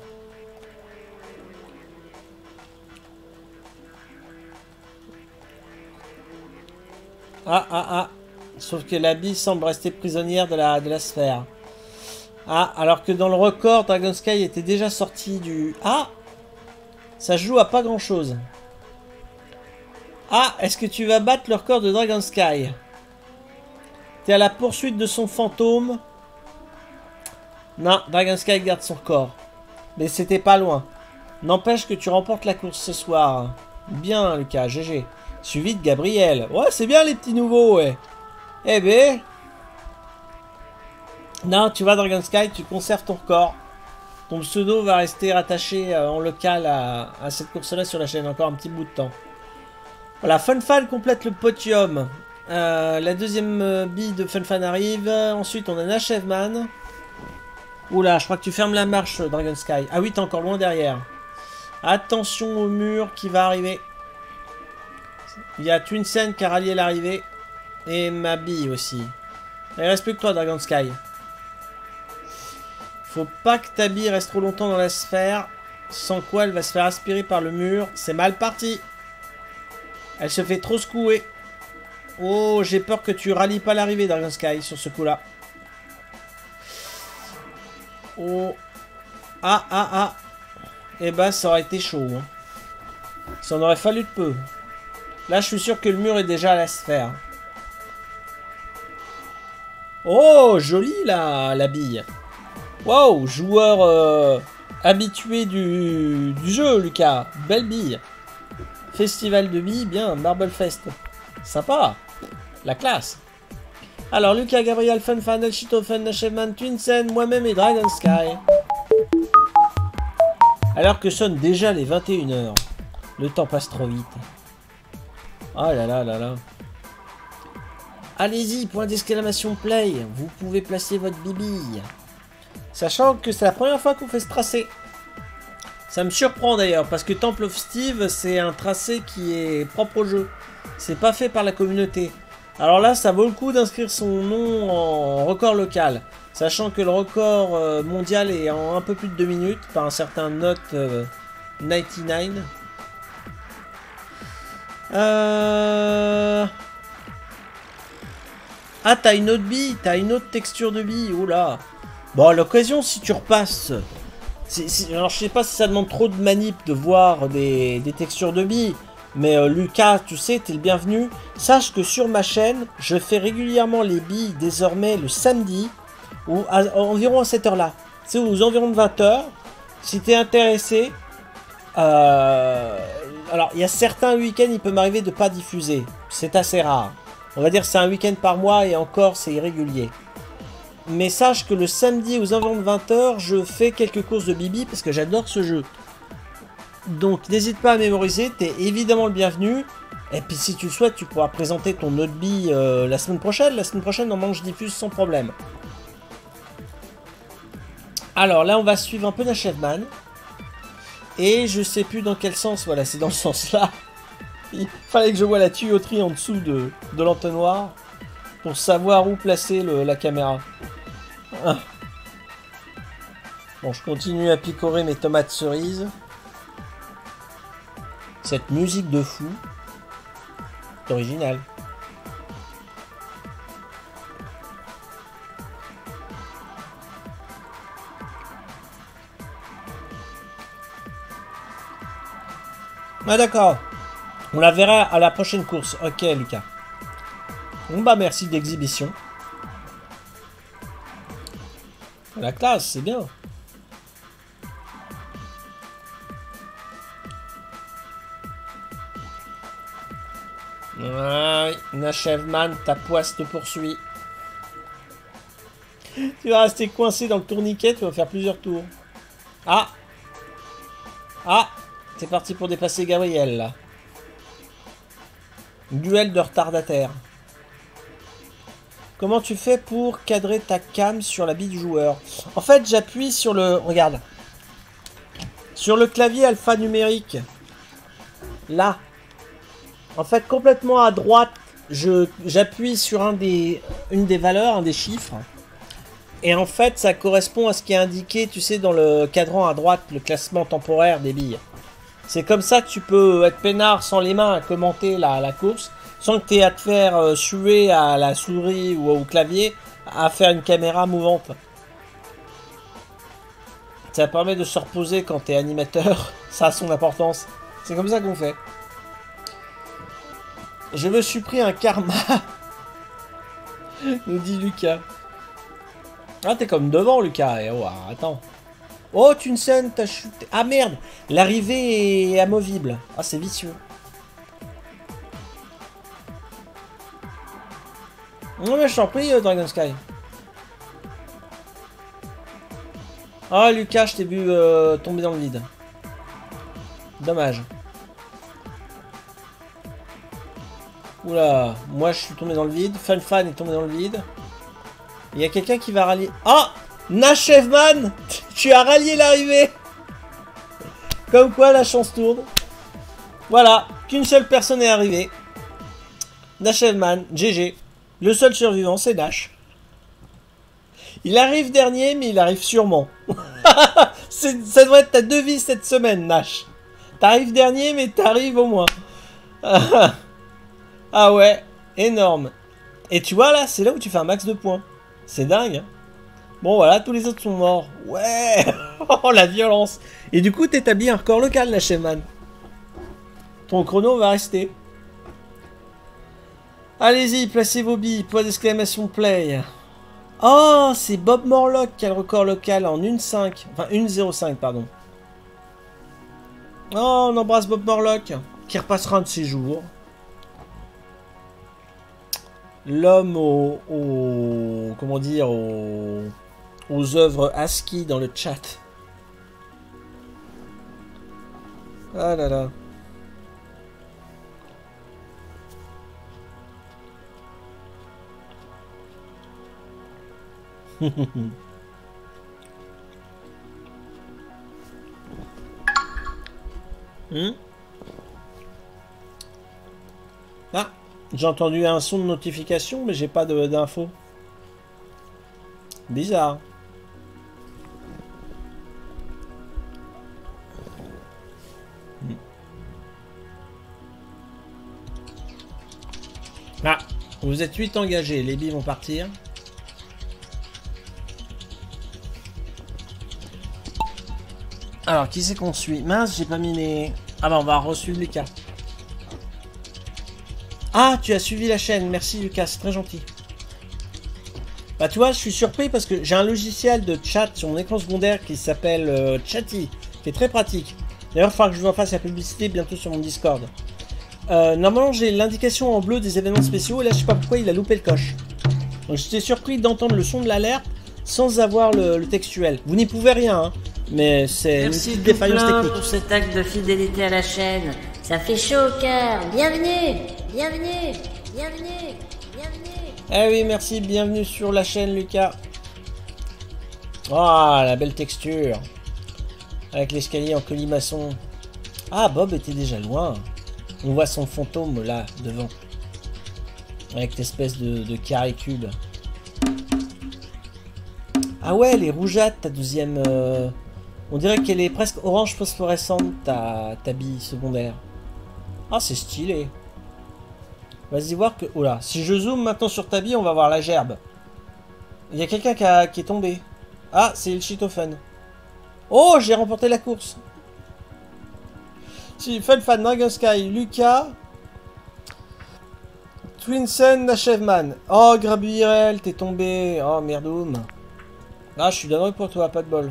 Ah, ah, ah. Sauf que la bille semble rester prisonnière de la, de la sphère. Ah, alors que dans le record, Dragon Sky était déjà sorti du... Ah! Ça joue à pas grand chose. Ah, est-ce que tu vas battre le record de Dragon Sky? T'es à la poursuite de son fantôme. Non, Dragon Sky garde son record. Mais c'était pas loin. N'empêche que tu remportes la course ce soir. Bien, Lucas, G G. Suivi de Gabriel. Ouais, c'est bien les petits nouveaux, ouais. Eh ben... Non, tu vois, Dragon Sky, tu conserves ton record. Ton pseudo va rester rattaché euh, en local à, à cette course-là sur la chaîne encore un petit bout de temps. Voilà, FunFan complète le podium. Euh, la deuxième euh, bille de FunFan arrive. Ensuite, on a Nashevman. Oula, je crois que tu fermes la marche, Dragon Sky. Ah oui, t'es encore loin derrière. Attention au mur qui va arriver. Il y a Twinsen qui a rallié l'arrivée. Et ma bille aussi. Il reste plus que toi, Dragon Sky. Faut pas que ta bille reste trop longtemps dans la sphère. Sans quoi elle va se faire aspirer par le mur. C'est mal parti. Elle se fait trop secouer. Oh, j'ai peur que tu rallies pas l'arrivée, Dragon Sky, sur ce coup-là. Oh. Ah, ah, ah. Eh ben, ça aurait été chaud. Hein. Ça en aurait fallu de peu. Là, je suis sûr que le mur est déjà à la sphère. Oh, joli, la, la bille. Wow, joueur euh, habitué du, du jeu, Lucas. Belle bille. Festival de billes, bien. Marble Fest. Sympa. La classe. Alors, Lucas, Gabriel, FunFan, Elchitofen, Nashevman, Twinsen, moi-même et Dragon Sky. Alors que sonnent déjà les vingt et une heures. Le temps passe trop vite. Oh là là là là. Allez-y, point d'exclamation play. Vous pouvez placer votre bibille. Sachant que c'est la première fois qu'on fait ce tracé. Ça me surprend d'ailleurs, parce que Temple of Steve, c'est un tracé qui est propre au jeu. C'est pas fait par la communauté. Alors là, ça vaut le coup d'inscrire son nom en record local. Sachant que le record mondial est en un peu plus de deux minutes, par un certain Note euh, quatre-vingt-dix-neuf. Euh... Ah, t'as une autre bille, t'as une autre texture de bille, oula. Bon, à l'occasion, si tu repasses... Si, si, alors, je sais pas si ça demande trop de manip de voir des, des textures de billes. Mais euh, Lucas, tu sais, t'es le bienvenu. Sache que sur ma chaîne, je fais régulièrement les billes désormais le samedi. Ou à, à, environ à cette heure-là. C'est aux environs de vingt heures. Si t'es intéressé... Euh, alors, il y a certains week-ends, il peut m'arriver de pas diffuser. C'est assez rare. On va dire que c'est un week-end par mois et encore, c'est irrégulier. Mais sache que le samedi aux environs de vingt heures, je fais quelques courses de Bibi parce que j'adore ce jeu. Donc n'hésite pas à mémoriser, t'es évidemment le bienvenu. Et puis si tu le souhaites, tu pourras présenter ton autre bille euh, la semaine prochaine. La semaine prochaine, normalement, je diffuse sans problème. Alors là, on va suivre un peu Nashevman. Et je sais plus dans quel sens, voilà, c'est dans le sens là. Il fallait que je voie la tuyauterie en dessous de, de l'entonnoir pour savoir où placer le, la caméra. Ah. Bon, je continue à picorer mes tomates cerises. Cette musique de fou, c'est original. Ah d'accord. On la verra à la prochaine course. Ok, Lucas. Bon bah merci d'exhibition. La classe, c'est bien. Ouais, Nashevman, ta poisse te poursuit. Tu vas rester coincé dans le tourniquet, tu vas faire plusieurs tours. Ah. Ah. C'est parti pour dépasser Gabriel, là. Duel de retardataire. Comment tu fais pour cadrer ta cam sur la bille du joueur? En fait, j'appuie sur le... Regarde. Sur le clavier alphanumérique. Là. En fait, complètement à droite, je j'appuie sur un des, une des valeurs, un des chiffres. Et en fait, ça correspond à ce qui est indiqué, tu sais, dans le cadran à droite, le classement temporaire des billes. C'est comme ça que tu peux être peinard sans les mains à commenter la, la course. Sans que tu aies à te faire euh, suer à la souris ou au clavier à faire une caméra mouvante. Ça permet de se reposer quand tu es animateur. Ça a son importance. C'est comme ça qu'on fait. Je me suis pris un karma. Nous dit Lucas. Ah, t'es comme devant, Lucas. Et oh, attends. Oh, Tunsen, t'as chuté. Ah, merde. L'arrivée est amovible. Ah, c'est vicieux. Non, mais je t'en prie, euh, Dragon Sky. Ah, Lucas, je t'ai vu euh, tomber dans le vide. Dommage. Oula, moi je suis tombé dans le vide. Fan Fan est tombé dans le vide. Il y a quelqu'un qui va rallier. Ah, Nashevman, tu as rallié l'arrivée. Comme quoi la chance tourne. Voilà, qu'une seule personne est arrivée. Nashevman, G G. Le seul survivant, c'est Nash. Il arrive dernier, mais il arrive sûrement. Ça devrait être ta devise cette semaine, Nash. T'arrives dernier, mais t'arrives au moins. Ah ouais, énorme. Et tu vois là, c'est là où tu fais un max de points. C'est dingue. Hein. Bon voilà, tous les autres sont morts. Ouais. Oh la violence. Et du coup, t'établis un record local, la Shemman. Ton chrono va rester. Allez-y, placez vos billes. Point d'exclamation play. Oh, c'est Bob Morlock qui a le record local en une cinq. Enfin, une zéro cinq, pardon. Oh, on embrasse Bob Morlock. Qui repassera un de ses jours. L'homme au, au... Comment dire au, aux œuvres ASCII dans le chat. Ah là là. hmm ah, j'ai entendu un son de notification, mais j'ai pas d'infos. Bizarre. Hmm. Ah, vous êtes huit engagés, les billes vont partir. Alors, qui c'est qu'on suit? Mince, j'ai pas mis les... Ah bah, on va re-suivre Lucas. Ah, tu as suivi la chaîne. Merci, Lucas. C'est très gentil. Bah, tu vois, je suis surpris parce que j'ai un logiciel de chat sur mon écran secondaire qui s'appelle euh, Chatty, qui est très pratique. D'ailleurs, il faudra que je vous en fasse la publicité bientôt sur mon Discord. Euh, normalement, j'ai l'indication en bleu des événements spéciaux et là, je sais pas pourquoi il a loupé le coche. Donc, j'étais surpris d'entendre le son de l'alerte sans avoir le, le textuel. Vous n'y pouvez rien, hein. Mais c'est une petite défaillance technique. Pour cet acte de fidélité à la chaîne. Ça fait chaud au cœur. Bienvenue, bienvenue, bienvenue, bienvenue. Eh oui, merci. Bienvenue sur la chaîne, Lucas. Ah, oh, la belle texture. Avec l'escalier en colimaçon. Ah, Bob était déjà loin. On voit son fantôme là, devant. Avec cette espèce de, de carré-cube. Ah ouais, les rougeâtres, ta deuxième... Euh... On dirait qu'elle est presque orange phosphorescente, ta, ta bille secondaire. Ah, c'est stylé. Vas-y voir que... Oh là, si je zoome maintenant sur ta bille, on va voir la gerbe. Il y a quelqu'un qui, a... qui est tombé. Ah, c'est le Chitophone. Oh, j'ai remporté la course. Si, Fun Fan, Dragon Sky, Lucas... Twinsen, Nashevman. Oh, Grabirel, t'es tombé. Oh, merdoum. Ah, je suis d'accord pour toi, pas de bol.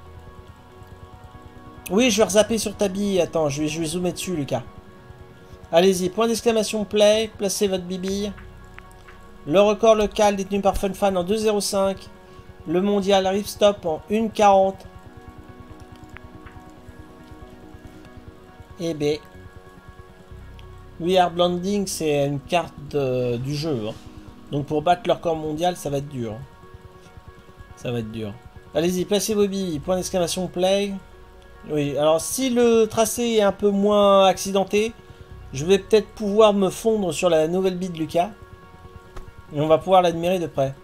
Oui, je vais rezapper sur ta bille. Attends, je vais, je vais zoomer dessus, Lucas. Allez-y, point d'exclamation play. Placez votre bibille. Le record local détenu par FunFan en deux zéro cinq. Le mondial arrive stop en une quarante. Eh ben. We Are Blending, c'est une carte de, du jeu. Hein. Donc pour battre le record mondial, ça va être dur. Ça va être dur. Allez-y, placez vos billes. Point d'exclamation play. Oui, alors si le tracé est un peu moins accidenté, je vais peut-être pouvoir me fondre sur la nouvelle bille de Lucas. Et on va pouvoir l'admirer de près.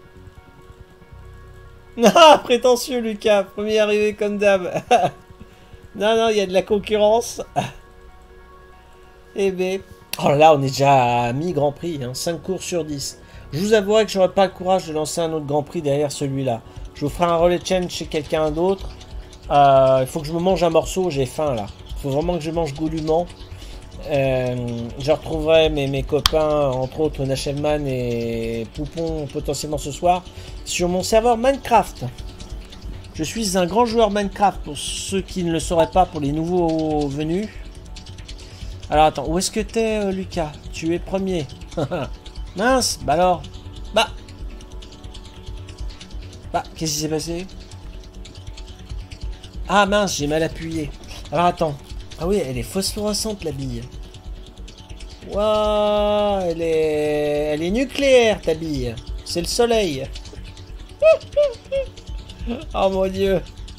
Ah, prétentieux Lucas. Premier arrivé comme d'hab. Non, non, il y a de la concurrence. Eh ben. Oh là là, on est déjà à mi-Grand Prix, hein, cinq courses sur dix. Je vous avouerai que j'aurais pas le courage de lancer un autre Grand Prix derrière celui-là. Je vous ferai un relais change chez quelqu'un d'autre. Euh, il faut que je me mange un morceau, j'ai faim là. Il faut vraiment que je mange goulûment. Euh, je retrouverai mes, mes copains, entre autres Nachelman et Poupon, potentiellement ce soir, sur mon serveur Minecraft. Je suis un grand joueur Minecraft, pour ceux qui ne le sauraient pas, pour les nouveaux venus. Alors attends, où est-ce que t'es, euh, Lucas? Tu es premier. Mince, bah alors. Bah. Bah, qu'est-ce qui s'est passé? Ah mince, j'ai mal appuyé. Alors attends. Ah oui, elle est phosphorescente la bille. Waouh, elle est... Elle est nucléaire ta bille. C'est le soleil. Oh mon dieu.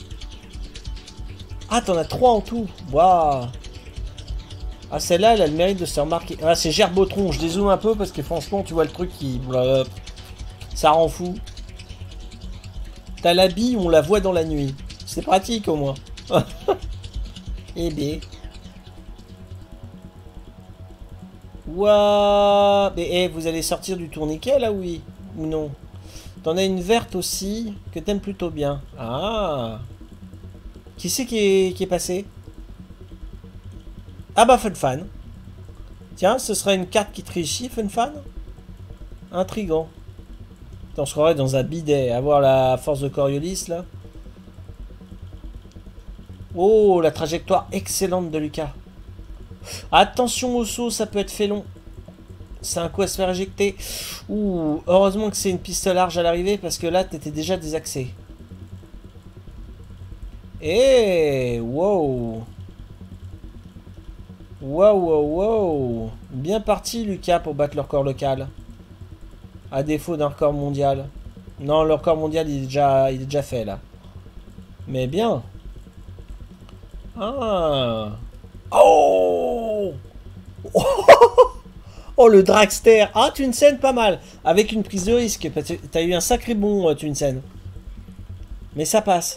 Ah, t'en as trois en tout. Waouh. Ah, celle-là, elle a le mérite de se remarquer. Ah, c'est Gerbotron. Je dézoome un peu parce que franchement, tu vois le truc qui... Ça rend fou. T'as la bille, on la voit dans la nuit. C'est pratique au moins. Eh bien. Waouh. Mais eh, vous allez sortir du tourniquet là, oui? Ou non? T'en as une verte aussi, que t'aimes plutôt bien. Ah. Qui c'est qui est, qui est passé? Ah bah Funfan. Tiens, ce serait une carte qui trichit, Funfan? Intriguant. On se croirait dans un bidet, avoir la force de Coriolis là. Oh, la trajectoire excellente de Lucas. Attention au saut, ça peut être fait long. C'est un coup à se faire éjecter. Ouh, heureusement que c'est une piste large à l'arrivée parce que là, t'étais déjà désaxé. Eh, wow. Wow, wow, wow. Bien parti, Lucas, pour battre le record local. À défaut d'un record mondial. Non, le record mondial, il est déjà, il est déjà fait, là. Mais bien. Ah. Oh. Oh, le dragster. Ah, tu une scène pas mal. Avec une prise de risque. T'as eu un sacré bon, tu une scène. Mais ça passe.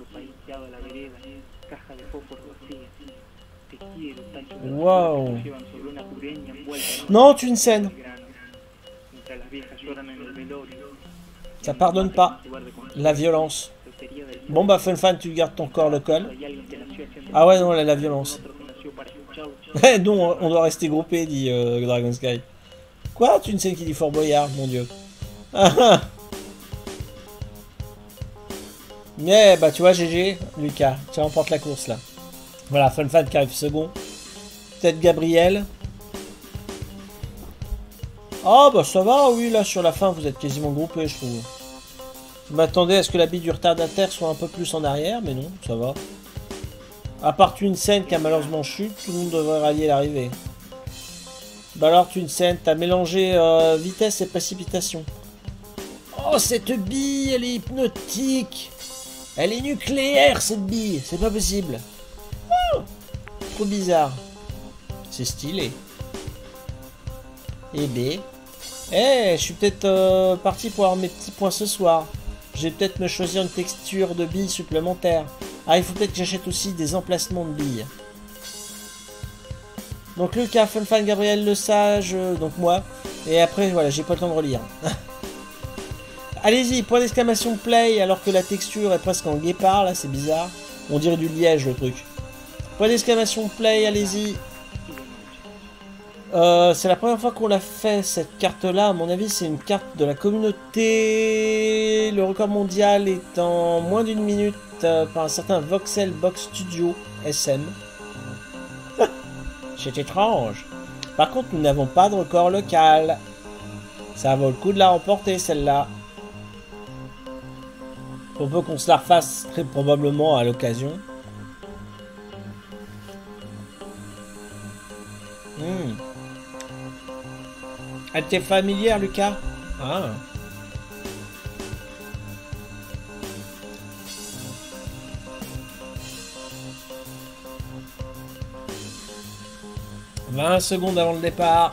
Wow. Non, tu une scène. Ça pardonne pas. La violence. Bon bah Funfan, tu gardes ton corps local. Ah ouais, non, là, la violence. Eh non, on doit rester groupé, dit euh, Dragon Sky. Quoi? Tu une scène qui dit Fort Boyard, mon dieu. Mais bah tu vois, G G, Lucas, tu remportes la course là. Voilà, Funfan qui arrive second. Peut-être Gabriel. Ah bah ça va, oui, là sur la fin vous êtes quasiment groupé, je trouve. Je m'attendais à ce que la bille du retardataire soit un peu plus en arrière, mais non, ça va. À part une scène qui a malheureusement chute, tout le monde devrait rallier l'arrivée. Bah alors une scène, t'as mélangé euh, vitesse et précipitation. Oh, cette bille, elle est hypnotique. Elle est nucléaire, cette bille, c'est pas possible. Oh, trop bizarre. C'est stylé. Eh ben. Eh, je suis peut-être euh, parti pour avoir mes petits points ce soir. Je vais peut-être me choisir une texture de billes supplémentaire. Ah, il faut peut-être que j'achète aussi des emplacements de billes. Donc Lucas, Funfan, Gabriel, Le Sage, euh, donc moi. Et après, voilà, j'ai pas le temps de relire. Allez-y, point d'exclamation play, alors que la texture est presque en guépard, là, c'est bizarre. On dirait du liège, le truc. Point d'exclamation play, allez-y. Euh, c'est la première fois qu'on l'a fait, cette carte-là. À mon avis, c'est une carte de la communauté. Le record mondial est en moins d'une minute euh, par un certain Voxel Box Studio S M. C'est étrange. Par contre, nous n'avons pas de record local. Ça vaut le coup de la remporter, celle-là. Pour peu qu'on se la refasse très probablement à l'occasion. Hmm. Elle t'est familière, Lucas? Ah. vingt secondes avant le départ.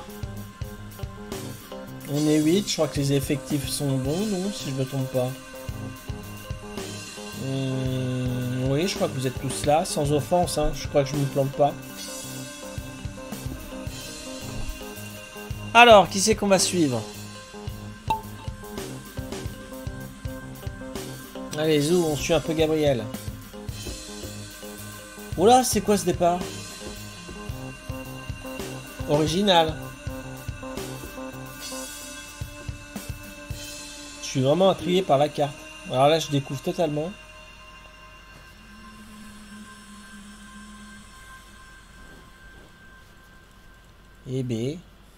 On est huit, je crois que les effectifs sont bons, non? Si je me trompe pas. Hum, oui, je crois que vous êtes tous là, sans offense, hein. Je crois que je ne me plante pas. Alors, qui c'est qu'on va suivre? Allez, Zou, on suit un peu Gabriel. Oula, c'est quoi ce départ? Original. Je suis vraiment intrigué par la carte. Alors là, je découvre totalement. Et B.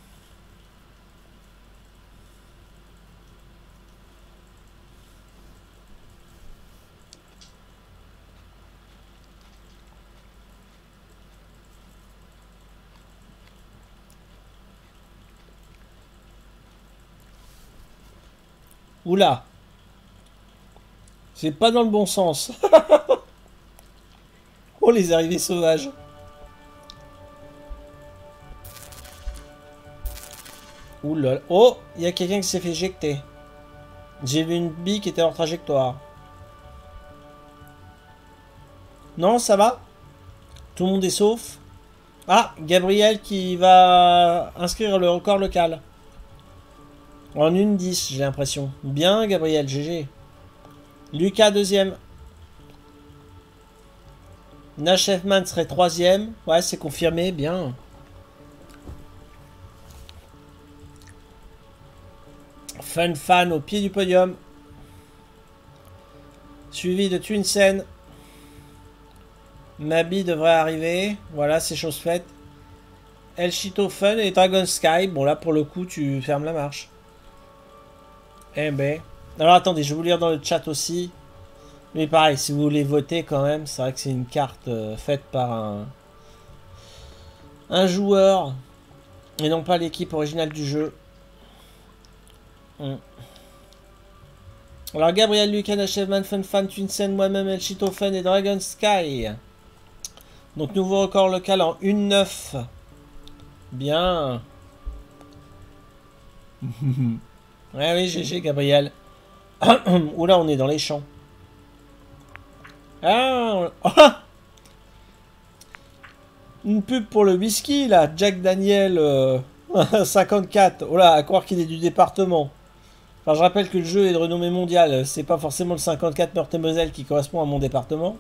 Oula. C'est pas dans le bon sens. Oh, les arrivées sauvages. Oula. Oh, il y a quelqu'un qui s'est fait éjecter. J'ai vu une bille qui était en trajectoire. Non, ça va? Tout le monde est sauf? Ah, Gabriel qui va inscrire le record local. En une dix, j'ai l'impression. Bien, Gabriel, G G. Lucas, deuxième. Nash Effman serait troisième. Ouais, c'est confirmé, bien. Fun Fan au pied du podium. Suivi de Twinsen. Mabi devrait arriver. Voilà, c'est chose faite. El Chito Fun et Dragon Sky. Bon, là, pour le coup, tu fermes la marche. Eh ben. Alors, attendez, je vais vous lire dans le chat aussi. Mais pareil, si vous voulez voter quand même, c'est vrai que c'est une carte euh, faite par un, un joueur et non pas l'équipe originale du jeu. Hum. Alors, Gabriel, Lucas, Achevman, Fun Fan, Twinsen, moi-même, El Chito Fun et Dragon Sky. Donc, nouveau record local en une neuf. Bien. Ouais, oui, G G, Gabriel. Oula, on est dans les champs. Ah, ah, une pub pour le whisky, là. Jack Daniel euh, cinquante-quatre. Oh là, à croire qu'il est du département. Enfin, je rappelle que le jeu est de renommée mondiale. C'est pas forcément le cinquante-quatre Meurthe-et-Moselle qui correspond à mon département.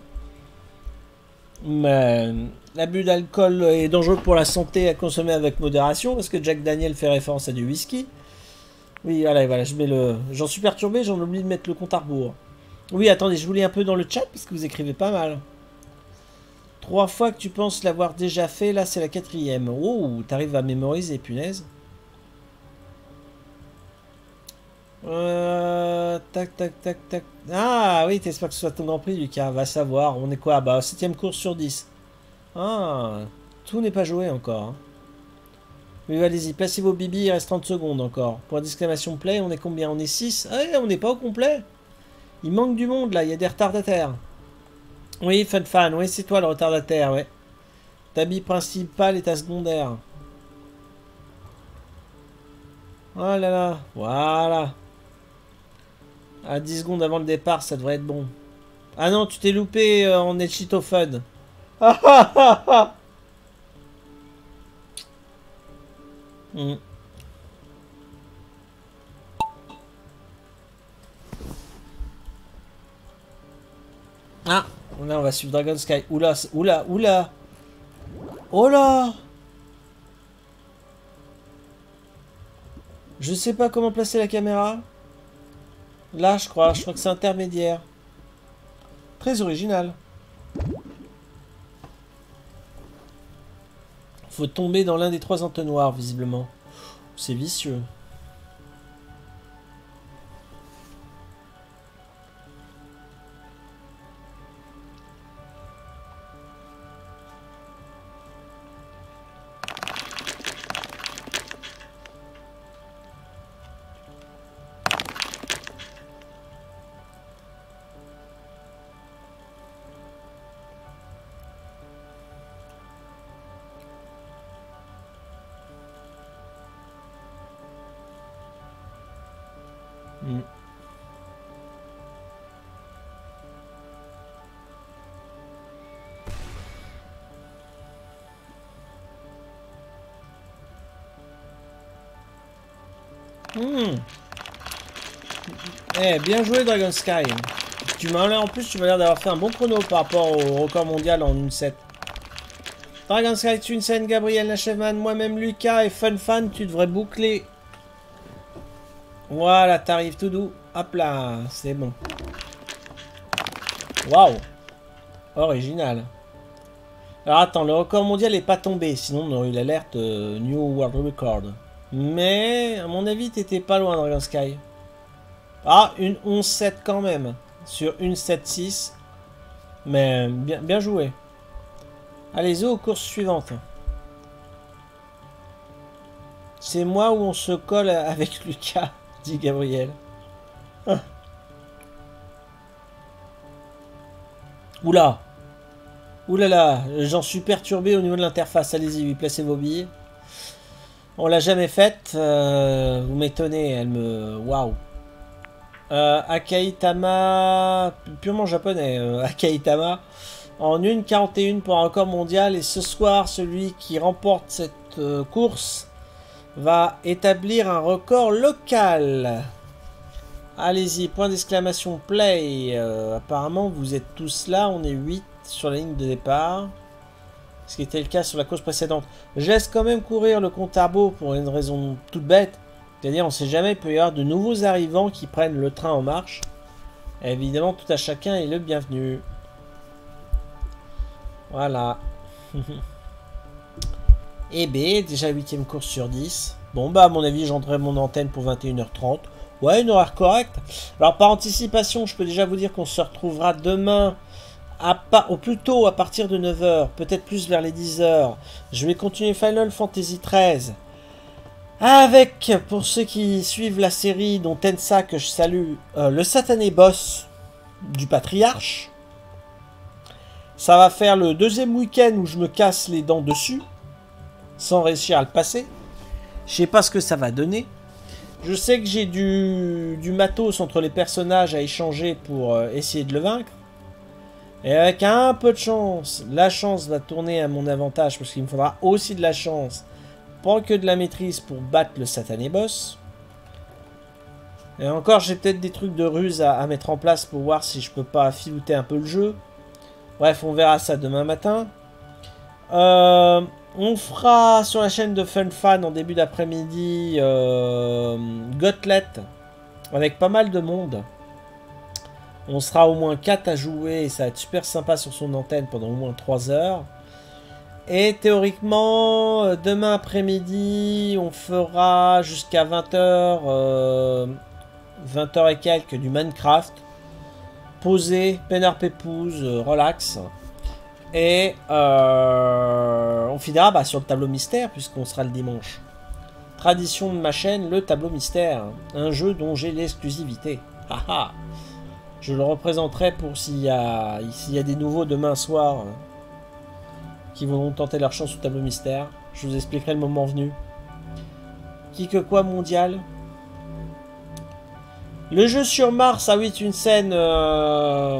Mais l'abus d'alcool est dangereux pour la santé à consommer avec modération parce que Jack Daniel fait référence à du whisky. Oui, voilà, voilà, je mets le... J'en suis perturbé, j'en oublie de mettre le compte à rebours. Oui, attendez, je vous lis un peu dans le chat parce que vous écrivez pas mal. Trois fois que tu penses l'avoir déjà fait, là c'est la quatrième. Oh, t'arrives à mémoriser, punaise. Euh... Tac, tac, tac, tac. Ah oui, t'espères que ce soit ton Grand Prix, Lucas. Va savoir, on est quoi? Bah, septième course sur dix. Ah, tout n'est pas joué encore. Hein. Mais allez-y, placez vos bibis, il reste trente secondes encore. Pour d'exclamation play, on est combien? On est six? Ah ouais, on n'est pas au complet. Il manque du monde là, il y a des retardataires. Oui, Fun Fan, oui, c'est toi le retardataire, ouais. Ta bille principale et ta secondaire. Oh là là, voilà. À dix secondes avant le départ, ça devrait être bon. Ah non, tu t'es loupé euh, en El Chito Fun. Ah ah ah ah. Mm. Ah, là on va suivre Dragon Sky. Oula, oula, oula. Oh là. Je sais pas comment placer la caméra. Là, je crois. Je crois que c'est intermédiaire. Très original. Faut tomber dans l'un des trois entonnoirs, visiblement. C'est vicieux. Hmm. Eh, bien joué Dragon Sky. Tu m'as l'air en plus, tu m'as l'air d'avoir fait un bon chrono par rapport au record mondial en une sept. Dragon Sky, Twinsen, Gabriel, Nacheman, moi-même Lucas et FunFan, tu devrais boucler. Voilà, t'arrives tout doux. Hop là, c'est bon. Waouh. Original. Alors attends, le record mondial n'est pas tombé, sinon on aurait eu l'alerte euh, New World Record. Mais, à mon avis, t'étais pas loin, Dragon Sky. Ah, une onze sept quand même. Sur une sept six. Mais bien, bien joué. Allez-y aux courses suivantes. C'est moi où on se colle avec Lucas, dit Gabriel. Ah. Oula. Oulala, j'en suis perturbé au niveau de l'interface. Allez-y, lui, placez vos billets. On l'a jamais faite. Euh, vous m'étonnez, elle me... Waouh. Euh, Akaitama... Purement japonais. Euh, Akaitama. En une quarante et un pour un record mondial. Et ce soir, celui qui remporte cette euh, course va établir un record local. Allez-y, point d'exclamation play. Euh, apparemment, vous êtes tous là. On est huit sur la ligne de départ. Ce qui était le cas sur la course précédente. Je laisse quand même courir le compte à rebours pour une raison toute bête. C'est-à-dire, on ne sait jamais, il peut y avoir de nouveaux arrivants qui prennent le train en marche. Et évidemment, tout à chacun est le bienvenu. Voilà. Et B, déjà huitième course sur dix. Bon, bah, à mon avis, j'entrerai mon antenne pour vingt et une heures trente. Ouais, une horaire correcte. Alors, par anticipation, je peux déjà vous dire qu'on se retrouvera demain, à pas, au plus tôt, à partir de neuf heures, peut-être plus vers les dix heures. Je vais continuer Final Fantasy treize. Avec, pour ceux qui suivent la série, dont Tensa, que je salue, euh, le satané boss du patriarche. Ça va faire le deuxième week-end où je me casse les dents dessus, sans réussir à le passer. Je sais pas ce que ça va donner. Je sais que j'ai du, du matos entre les personnages à échanger pour euh, essayer de le vaincre. Et avec un peu de chance, la chance va tourner à mon avantage, parce qu'il me faudra aussi de la chance, pas que de la maîtrise pour battre le satané boss. Et encore, j'ai peut-être des trucs de ruse à, à mettre en place pour voir si je peux pas filouter un peu le jeu. Bref, on verra ça demain matin. Euh, on fera sur la chaîne de FunFan en début d'après-midi euh, Gauntlet avec pas mal de monde. On sera au moins quatre à jouer et ça va être super sympa sur son antenne pendant au moins trois heures. Et théoriquement, demain après-midi, on fera jusqu'à vingt heures, euh, vingt heures et quelques du Minecraft. Posé, peinard pépouse, euh, relax. Et euh, on finira bah, sur le tableau mystère, puisqu'on sera le dimanche. Tradition de ma chaîne, le tableau mystère. Un jeu dont j'ai l'exclusivité. Haha. Je le représenterai pour s'il y a, s'il y a des nouveaux demain soir hein, qui vont tenter leur chance au tableau mystère. Je vous expliquerai le moment venu. Qui que quoi mondial. Le jeu sur Mars, ah oui, une scène... Euh,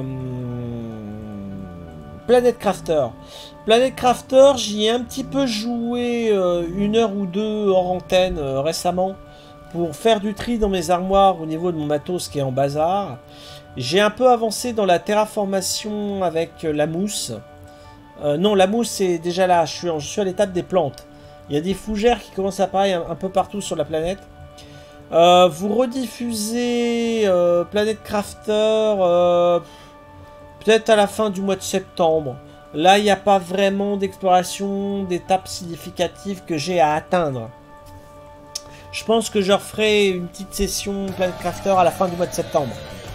Planet Crafter. Planet Crafter, j'y ai un petit peu joué euh, une heure ou deux hors antenne euh, récemment pour faire du tri dans mes armoires au niveau de mon matos qui est en bazar. J'ai un peu avancé dans la terraformation avec euh, la mousse. Euh, non, la mousse est déjà là, je suis, je suis à l'étape des plantes. Il y a des fougères qui commencent à apparaître un, un peu partout sur la planète. Euh, vous rediffusez euh, Planet Crafter euh, peut-être à la fin du mois de septembre. Là, il n'y a pas vraiment d'exploration d'étapes significatives que j'ai à atteindre. Je pense que je referai une petite session Planet Crafter à la fin du mois de septembre.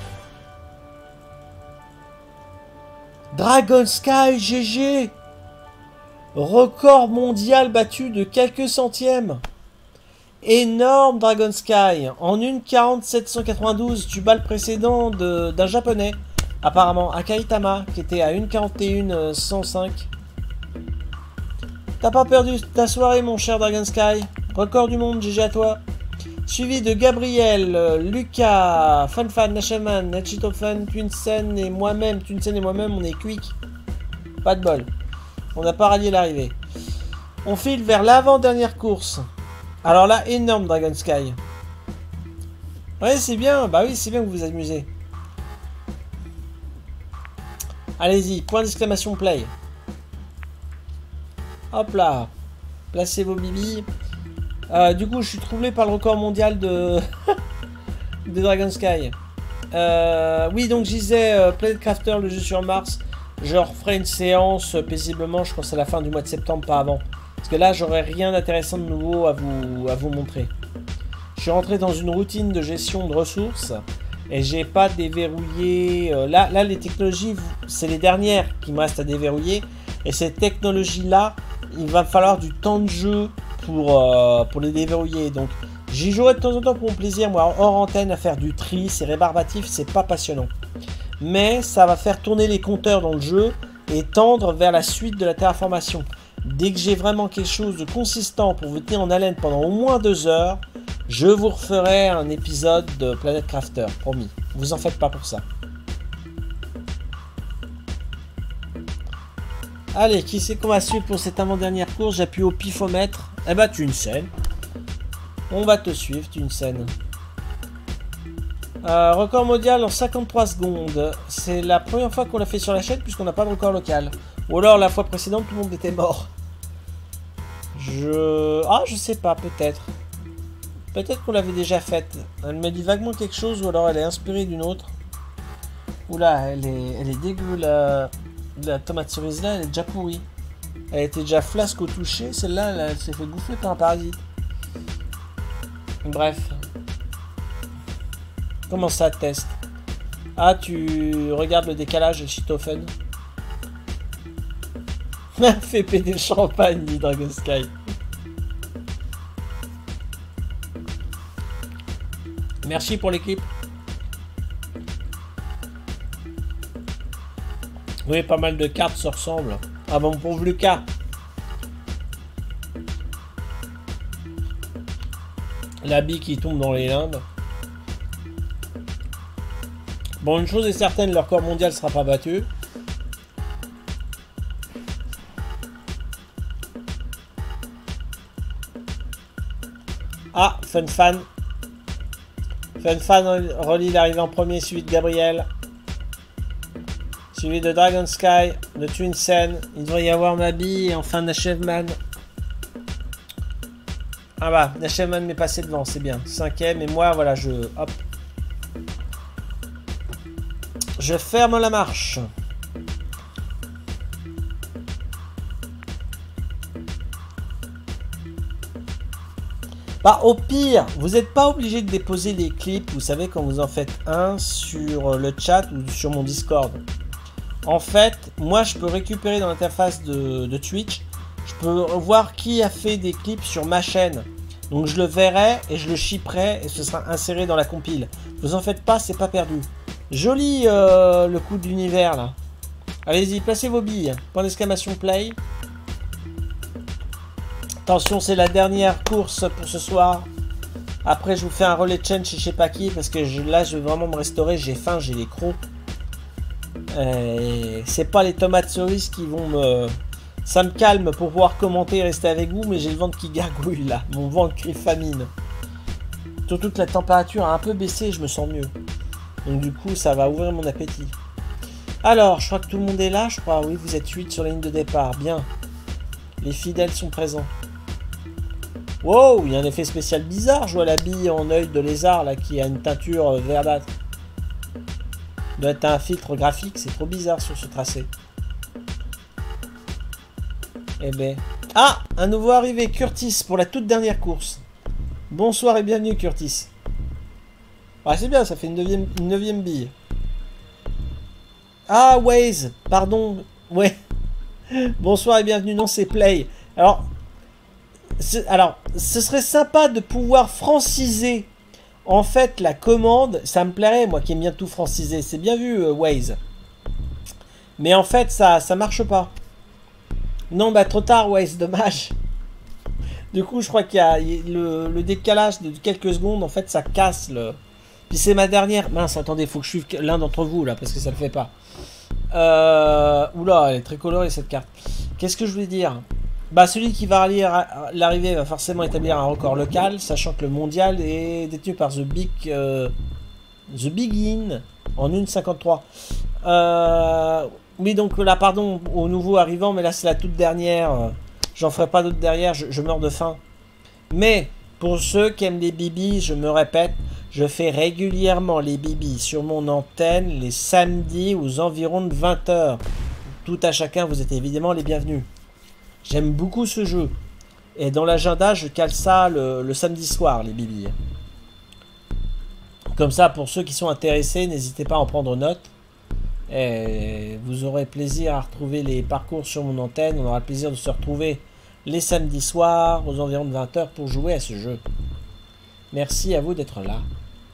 Dragon Sky G G. Record mondial battu de quelques centièmes. Énorme Dragon Sky. En une quarante sept cent quatre-vingt-douze, tu bats le précédent d'un japonais. Apparemment, Akaitama, qui était à une quarante et un cent cinq. T'as pas perdu ta soirée, mon cher Dragon Sky. Record du monde, G G à toi. Suivi de Gabriel, Lucas, FunFan, Nashaman, Nachitofan, Twinsen et moi-même. Twinsen et moi-même, on est quick. Pas de bol. On n'a pas rallié l'arrivée. On file vers l'avant-dernière course. Alors là, énorme Dragon Sky. Ouais, c'est bien. Bah oui, c'est bien que vous vous amusez. Allez-y, point d'exclamation play. Hop là. Placez vos bibis. Euh, du coup, je suis troublé par le record mondial de, de Dragon Sky. Euh, oui, donc je disais, euh, Planet Crafter, le jeu sur Mars. Je referai une séance euh, paisiblement, je pense à la fin du mois de septembre, pas avant. Parce que là, j'aurai rien d'intéressant de nouveau à vous, à vous montrer. Je suis rentré dans une routine de gestion de ressources. Et j'ai pas déverrouillé... Euh, là, là, les technologies, c'est les dernières qui me restent à déverrouiller. Et ces technologies-là, il va falloir du temps de jeu pour, euh, pour les déverrouiller. Donc, j'y jouerai de temps en temps pour mon plaisir, moi, hors antenne, à faire du tri. C'est rébarbatif, c'est pas passionnant. Mais ça va faire tourner les compteurs dans le jeu et tendre vers la suite de la terraformation. Dès que j'ai vraiment quelque chose de consistant pour vous tenir en haleine pendant au moins deux heures, je vous referai un épisode de Planet Crafter, promis. Vous en faites pas pour ça. Allez, qui c'est qu'on va suivre pour cette avant-dernière course? J'appuie au pifomètre. Eh bah, tu une scène. On va te suivre, tu une scène. Euh, record mondial en cinquante-trois secondes. C'est la première fois qu'on l'a fait sur la chaîne puisqu'on n'a pas de record local. Ou alors la fois précédente, tout le monde était mort. Je... Ah, je sais pas, peut-être. Peut-être qu'on l'avait déjà faite. Elle me dit vaguement quelque chose ou alors elle est inspirée d'une autre. Oula, elle est, elle est dégueu la... la tomate cerise là, elle est déjà pourrie. Elle était déjà flasque au toucher. Celle-là, elle, elle s'est fait bouffer par un parasite. Bref. Comment ça, teste? Ah, tu regardes le décalage, Chitofen. Fais péter le champagne, dit Dragon Sky. Merci pour l'équipe. Oui, pas mal de cartes se ressemblent. Ah bon, pour Lucas. La bille qui tombe dans les limbes. Bon, une chose est certaine, leur record mondial sera pas battu. Ah, Fun Fan. Fun Fan relie l'arrivée en premier, suivi de Gabriel. Suivi de Dragon Sky, de Twin Sen. Il devrait y avoir Mabi et enfin Nashevman. Ah bah, Nashevman m'est passé devant, c'est bien. Cinquième, et moi, voilà, je... Hop. Je ferme la marche. Bah, au pire, vous n'êtes pas obligé de déposer les clips, vous savez, quand vous en faites un sur le chat ou sur mon Discord. En fait, moi, je peux récupérer dans l'interface de, de Twitch, je peux voir qui a fait des clips sur ma chaîne. Donc, je le verrai et je le shipperai et ce sera inséré dans la compile. Vous en faites pas, c'est pas perdu. Joli euh, le coup d'univers là. Allez-y, placez vos billes. Point d'exclamation play. Attention, c'est la dernière course pour ce soir. Après, je vous fais un relais de chaîne chez je sais pas qui parce que je, là, je vais vraiment me restaurer. J'ai faim, j'ai les crocs. C'est pas les tomates cerises qui vont me... Ça me calme pour pouvoir commenter et rester avec vous, mais j'ai le ventre qui gargouille là. Mon ventre crie famine. Surtout que la température a un peu baissé et je me sens mieux. Donc du coup, ça va ouvrir mon appétit. Alors, je crois que tout le monde est là, je crois. Oui, vous êtes huit sur la ligne de départ. Bien. Les fidèles sont présents. Wow, il y a un effet spécial bizarre. Je vois la bille en œil de lézard là qui a une teinture verdâtre. Il doit être un filtre graphique, c'est trop bizarre sur ce tracé. Eh ben. Ah, un nouveau arrivé, Curtis, pour la toute dernière course. Bonsoir et bienvenue, Curtis. Ah, c'est bien, ça fait une neuvième, une neuvième bille. Ah, Waze, pardon. Ouais. Bonsoir et bienvenue. Non, c'est Play. Alors, alors, ce serait sympa de pouvoir franciser, en fait, la commande. Ça me plairait, moi, qui aime bien tout franciser. C'est bien vu, euh, Waze. Mais en fait, ça, ça marche pas. Non, bah, trop tard, Waze, dommage. Du coup, je crois qu'il y a le, le décalage de quelques secondes. En fait, ça casse le... Puis c'est ma dernière... Mince, attendez, il faut que je suive l'un d'entre vous, là, parce que ça le fait pas. Euh... Oula, elle est très colorée, cette carte. Qu'est-ce que je voulais dire? Bah, celui qui va rallier l'arrivée va forcément établir un record local, sachant que le mondial est détenu par The Big, euh, The Begin en une cinquante-trois. Euh, oui, donc là, pardon aux nouveaux arrivants, mais là c'est la toute dernière. J'en ferai pas d'autres derrière, je, je meurs de faim. Mais pour ceux qui aiment les bibis, je me répète, je fais régulièrement les bibis sur mon antenne les samedis aux environs de vingt heures. Tout à chacun, vous êtes évidemment les bienvenus. J'aime beaucoup ce jeu. Et dans l'agenda, je cale ça le, le samedi soir, les bibis. Comme ça, pour ceux qui sont intéressés, n'hésitez pas à en prendre note. Et vous aurez plaisir à retrouver les parcours sur mon antenne. On aura le plaisir de se retrouver les samedis soirs aux environs de vingt heures pour jouer à ce jeu. Merci à vous d'être là.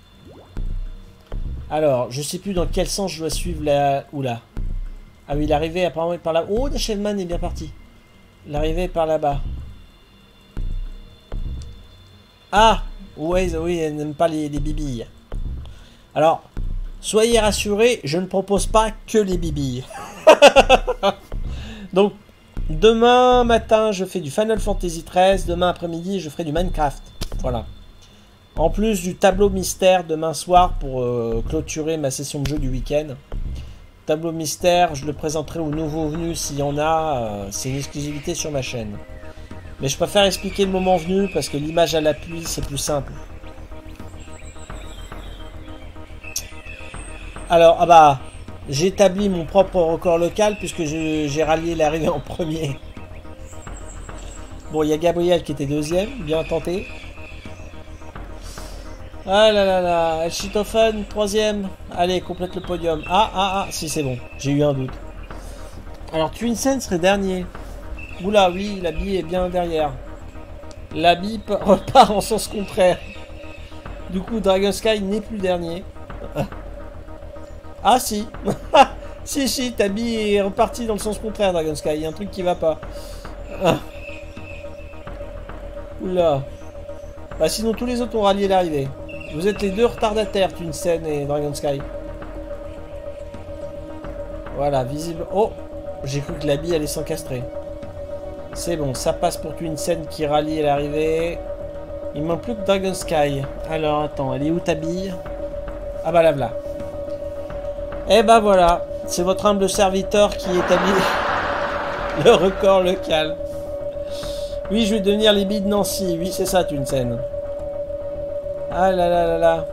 Alors, je sais plus dans quel sens je dois suivre la... Oula. Ah oui, l'arrivée apparemment est par là. Oh, Nachevman est bien parti. L'arrivée est par là-bas. Ah oui, oui, elle n'aime pas les, les bibilles. Alors, soyez rassurés, je ne propose pas que les bibilles. Donc, demain matin, je fais du Final Fantasy treize. Demain après-midi, je ferai du Minecraft. Voilà. En plus du tableau mystère demain soir pour euh, clôturer ma session de jeu du week-end. Tableau mystère, je le présenterai aux nouveaux venus s'il y en a. Euh, C'est une exclusivité sur ma chaîne. Mais je préfère expliquer le moment venu parce que l'image à l'appui, c'est plus simple. Alors, ah bah, j'établis mon propre record local puisque j'ai rallié l'arrivée en premier. Bon, il y a Gabriel qui était deuxième, bien tenté. Ah là là là, El Chitofen, troisième. Allez, complète le podium. Ah, ah, ah, si c'est bon, j'ai eu un doute. Alors, Twinsen serait dernier. Oula, oui, la bille est bien derrière. La bille repart en sens contraire. Du coup, Dragon Sky n'est plus dernier. Ah si. Si, si, ta bille est repartie dans le sens contraire, Dragon Sky. Il y a un truc qui va pas. Ah. Oula. Bah sinon, tous les autres ont rallié l'arrivée. Vous êtes les deux retardataires, Twinsen et Dragon Sky. Voilà, visible. Oh, j'ai cru que la bille allait s'encastrer. C'est bon, ça passe pour Twinsen qui rallie à l'arrivée. Il manque plus que Dragon Sky. Alors, attends, elle est où ta bille? Ah bah là, là. Et bah voilà, c'est votre humble serviteur qui établit le record local. Oui, je vais devenir les billes de Nancy. Oui, c'est ça, Twinsen. Ah là là là là.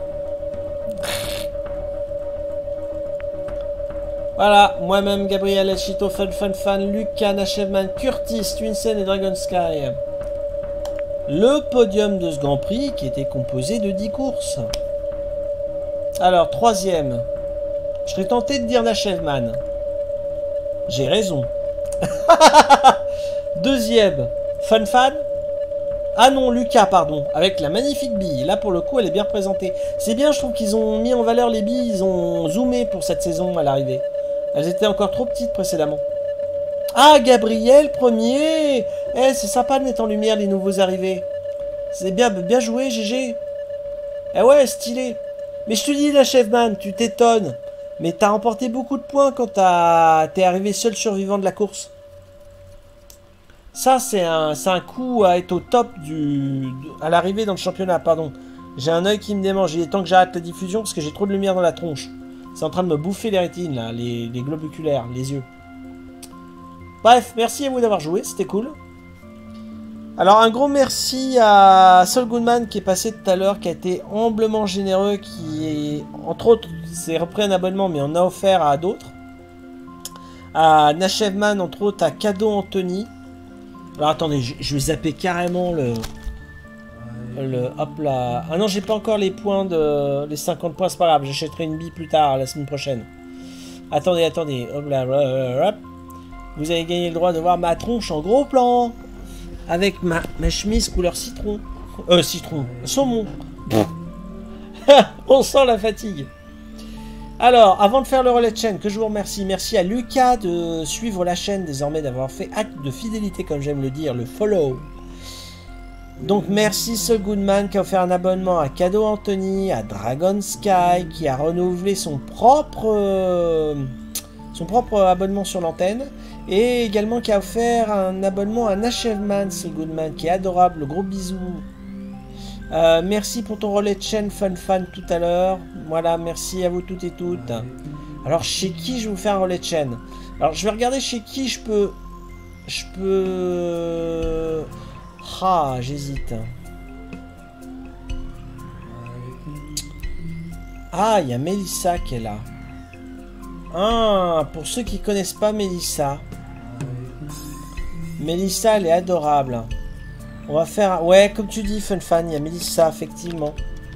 Voilà, moi-même, Gabriel, Elchito, Fun Fun Fan, Lucas, Nachevman, Curtis, Twinsen et Dragon Sky. Le podium de ce Grand Prix qui était composé de dix courses. Alors, troisième. Je serais tenté de dire Nachevman. J'ai raison. Deuxième, Fun Fan. Ah non, Lucas, pardon, avec la magnifique bille. Là, pour le coup, elle est bien représentée. C'est bien, je trouve qu'ils ont mis en valeur les billes. Ils ont zoomé pour cette saison à l'arrivée. Elles étaient encore trop petites précédemment. Ah, Gabriel, premier. Eh, c'est sympa de mettre en lumière les nouveaux arrivés. C'est bien, bien joué, G G. Eh ouais, stylé. Mais je te dis, Nachevman, tu t'étonnes. Mais t'as remporté beaucoup de points quand t'es arrivé seul survivant de la course. Ça, c'est un, un coup à être au top du, à l'arrivée dans le championnat, pardon. J'ai un œil qui me démange. Il est temps que j'arrête la diffusion parce que j'ai trop de lumière dans la tronche. C'est en train de me bouffer les rétines, là, les, les globes oculaires, les yeux. Bref, merci à vous d'avoir joué, c'était cool. Alors, un gros merci à Saul Goodman qui est passé tout à l'heure, qui a été humblement généreux, qui est, entre autres, s'est repris un abonnement, mais on a offert à d'autres. À Nachevman, entre autres, à Cadeau Anthony. Alors attendez, je, je vais zapper carrément le, le... Hop là. Ah non, j'ai pas encore les points de... Les cinquante points, c'est pas grave. J'achèterai une bille plus tard, la semaine prochaine. Attendez, attendez. Hop là, hop. Vous avez gagné le droit de voir ma tronche en gros plan. Avec ma, ma chemise couleur citron. Euh, citron. Saumon. On sent la fatigue. Alors, avant de faire le relais de chaîne, que je vous remercie, merci à Lucas de suivre la chaîne désormais, d'avoir fait acte de fidélité, comme j'aime le dire, le follow. Donc, merci Saul Goodman qui a offert un abonnement à Cadeau Anthony, à Dragon Sky, qui a renouvelé son propre, euh, son propre abonnement sur l'antenne. Et également qui a offert un abonnement à Nachevman, c'est Goodman, qui est adorable. Gros bisous. Euh, merci pour ton relais de chaîne Fun Fan tout à l'heure. Voilà, merci à vous toutes et toutes. Alors, chez qui je vais vous faire un relais de chaîne? Alors, je vais regarder chez qui je peux... Je peux... Ah, j'hésite. Ah, il y a Mélissa qui est là. Ah, pour ceux qui connaissent pas Mélissa. Mélissa, elle est adorable. On va faire... Ouais, comme tu dis, Fun Fan, il y a Mélissa, effectivement.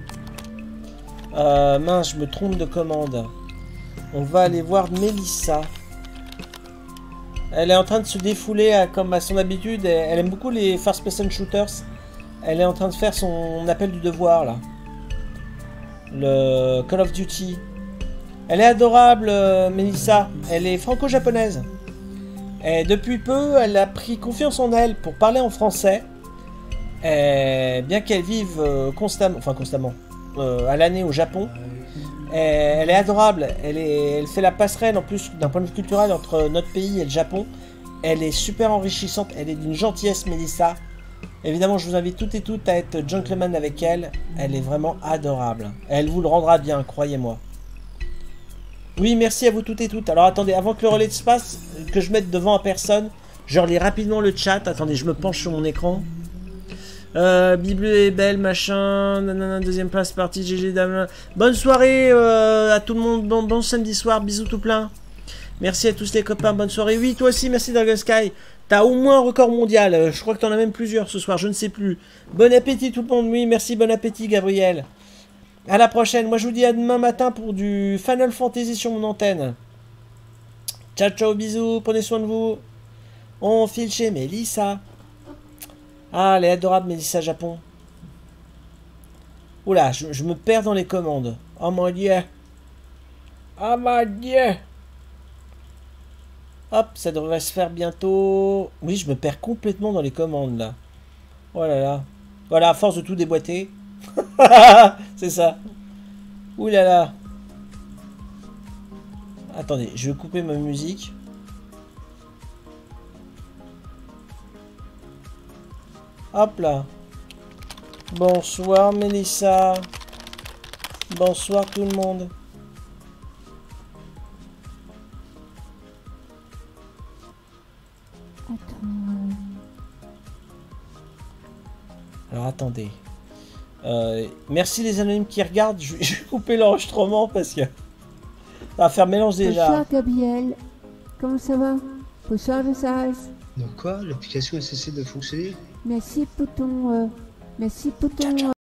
Euh, mince, je me trompe de commande. On va aller voir Mélissa. Elle est en train de se défouler à, comme à son habitude. Elle, elle aime beaucoup les first person shooters. Elle est en train de faire son appel du devoir, là. Le Call of Duty. Elle est adorable, euh, Mélissa. Elle est franco-japonaise. Et depuis peu, elle a pris confiance en elle pour parler en français. Et bien qu'elle vive euh, constamment, enfin constamment, euh, à l'année au Japon. Et elle est adorable. Elle, est, elle fait la passerelle en plus d'un point de vue culturel entre notre pays et le Japon. Elle est super enrichissante. Elle est d'une gentillesse, Mélissa. Évidemment, je vous invite toutes et toutes à être gentleman avec elle. Elle est vraiment adorable. Elle vous le rendra bien, croyez-moi. Oui, merci à vous toutes et toutes. Alors attendez, avant que le relais se passe, que je mette devant à personne, je relis rapidement le chat. Attendez, je me penche sur mon écran. Euh, Bible est belle, machin. Nanana, deuxième place, partie, G G dame. Bonne soirée euh, à tout le monde. Bon, bon samedi soir, bisous tout plein. Merci à tous les copains, bonne soirée. Oui, toi aussi, merci Dragon Sky. T'as au moins un record mondial. Je crois que t'en as même plusieurs ce soir, je ne sais plus. Bon appétit tout le monde. Oui, merci, bon appétit Gabriel. À la prochaine. Moi, je vous dis à demain matin pour du Final Fantasy sur mon antenne. Ciao, ciao, bisous. Prenez soin de vous. On file chez Mélissa. Ah, elle est adorable, Mélissa Japon. Oula, je, je me perds dans les commandes. Oh mon dieu. Oh mon dieu. Hop, ça devrait se faire bientôt. Oui, je me perds complètement dans les commandes, là. Oh là là. Voilà, à force de tout déboîter. C'est ça. Ouh là là. Attendez, je vais couper ma musique. Hop là. Bonsoir Mélissa. Bonsoir tout le monde. Alors attendez. Euh, merci les anonymes qui regardent. Je vais, je vais couper l'enregistrement parce que ça va faire mélange déjà. Bonsoir Gabriel. Comment ça va? Bonsoir message. Donc quoi? L'application a cessé de fonctionner? Merci pour ton... Euh, merci pour ton...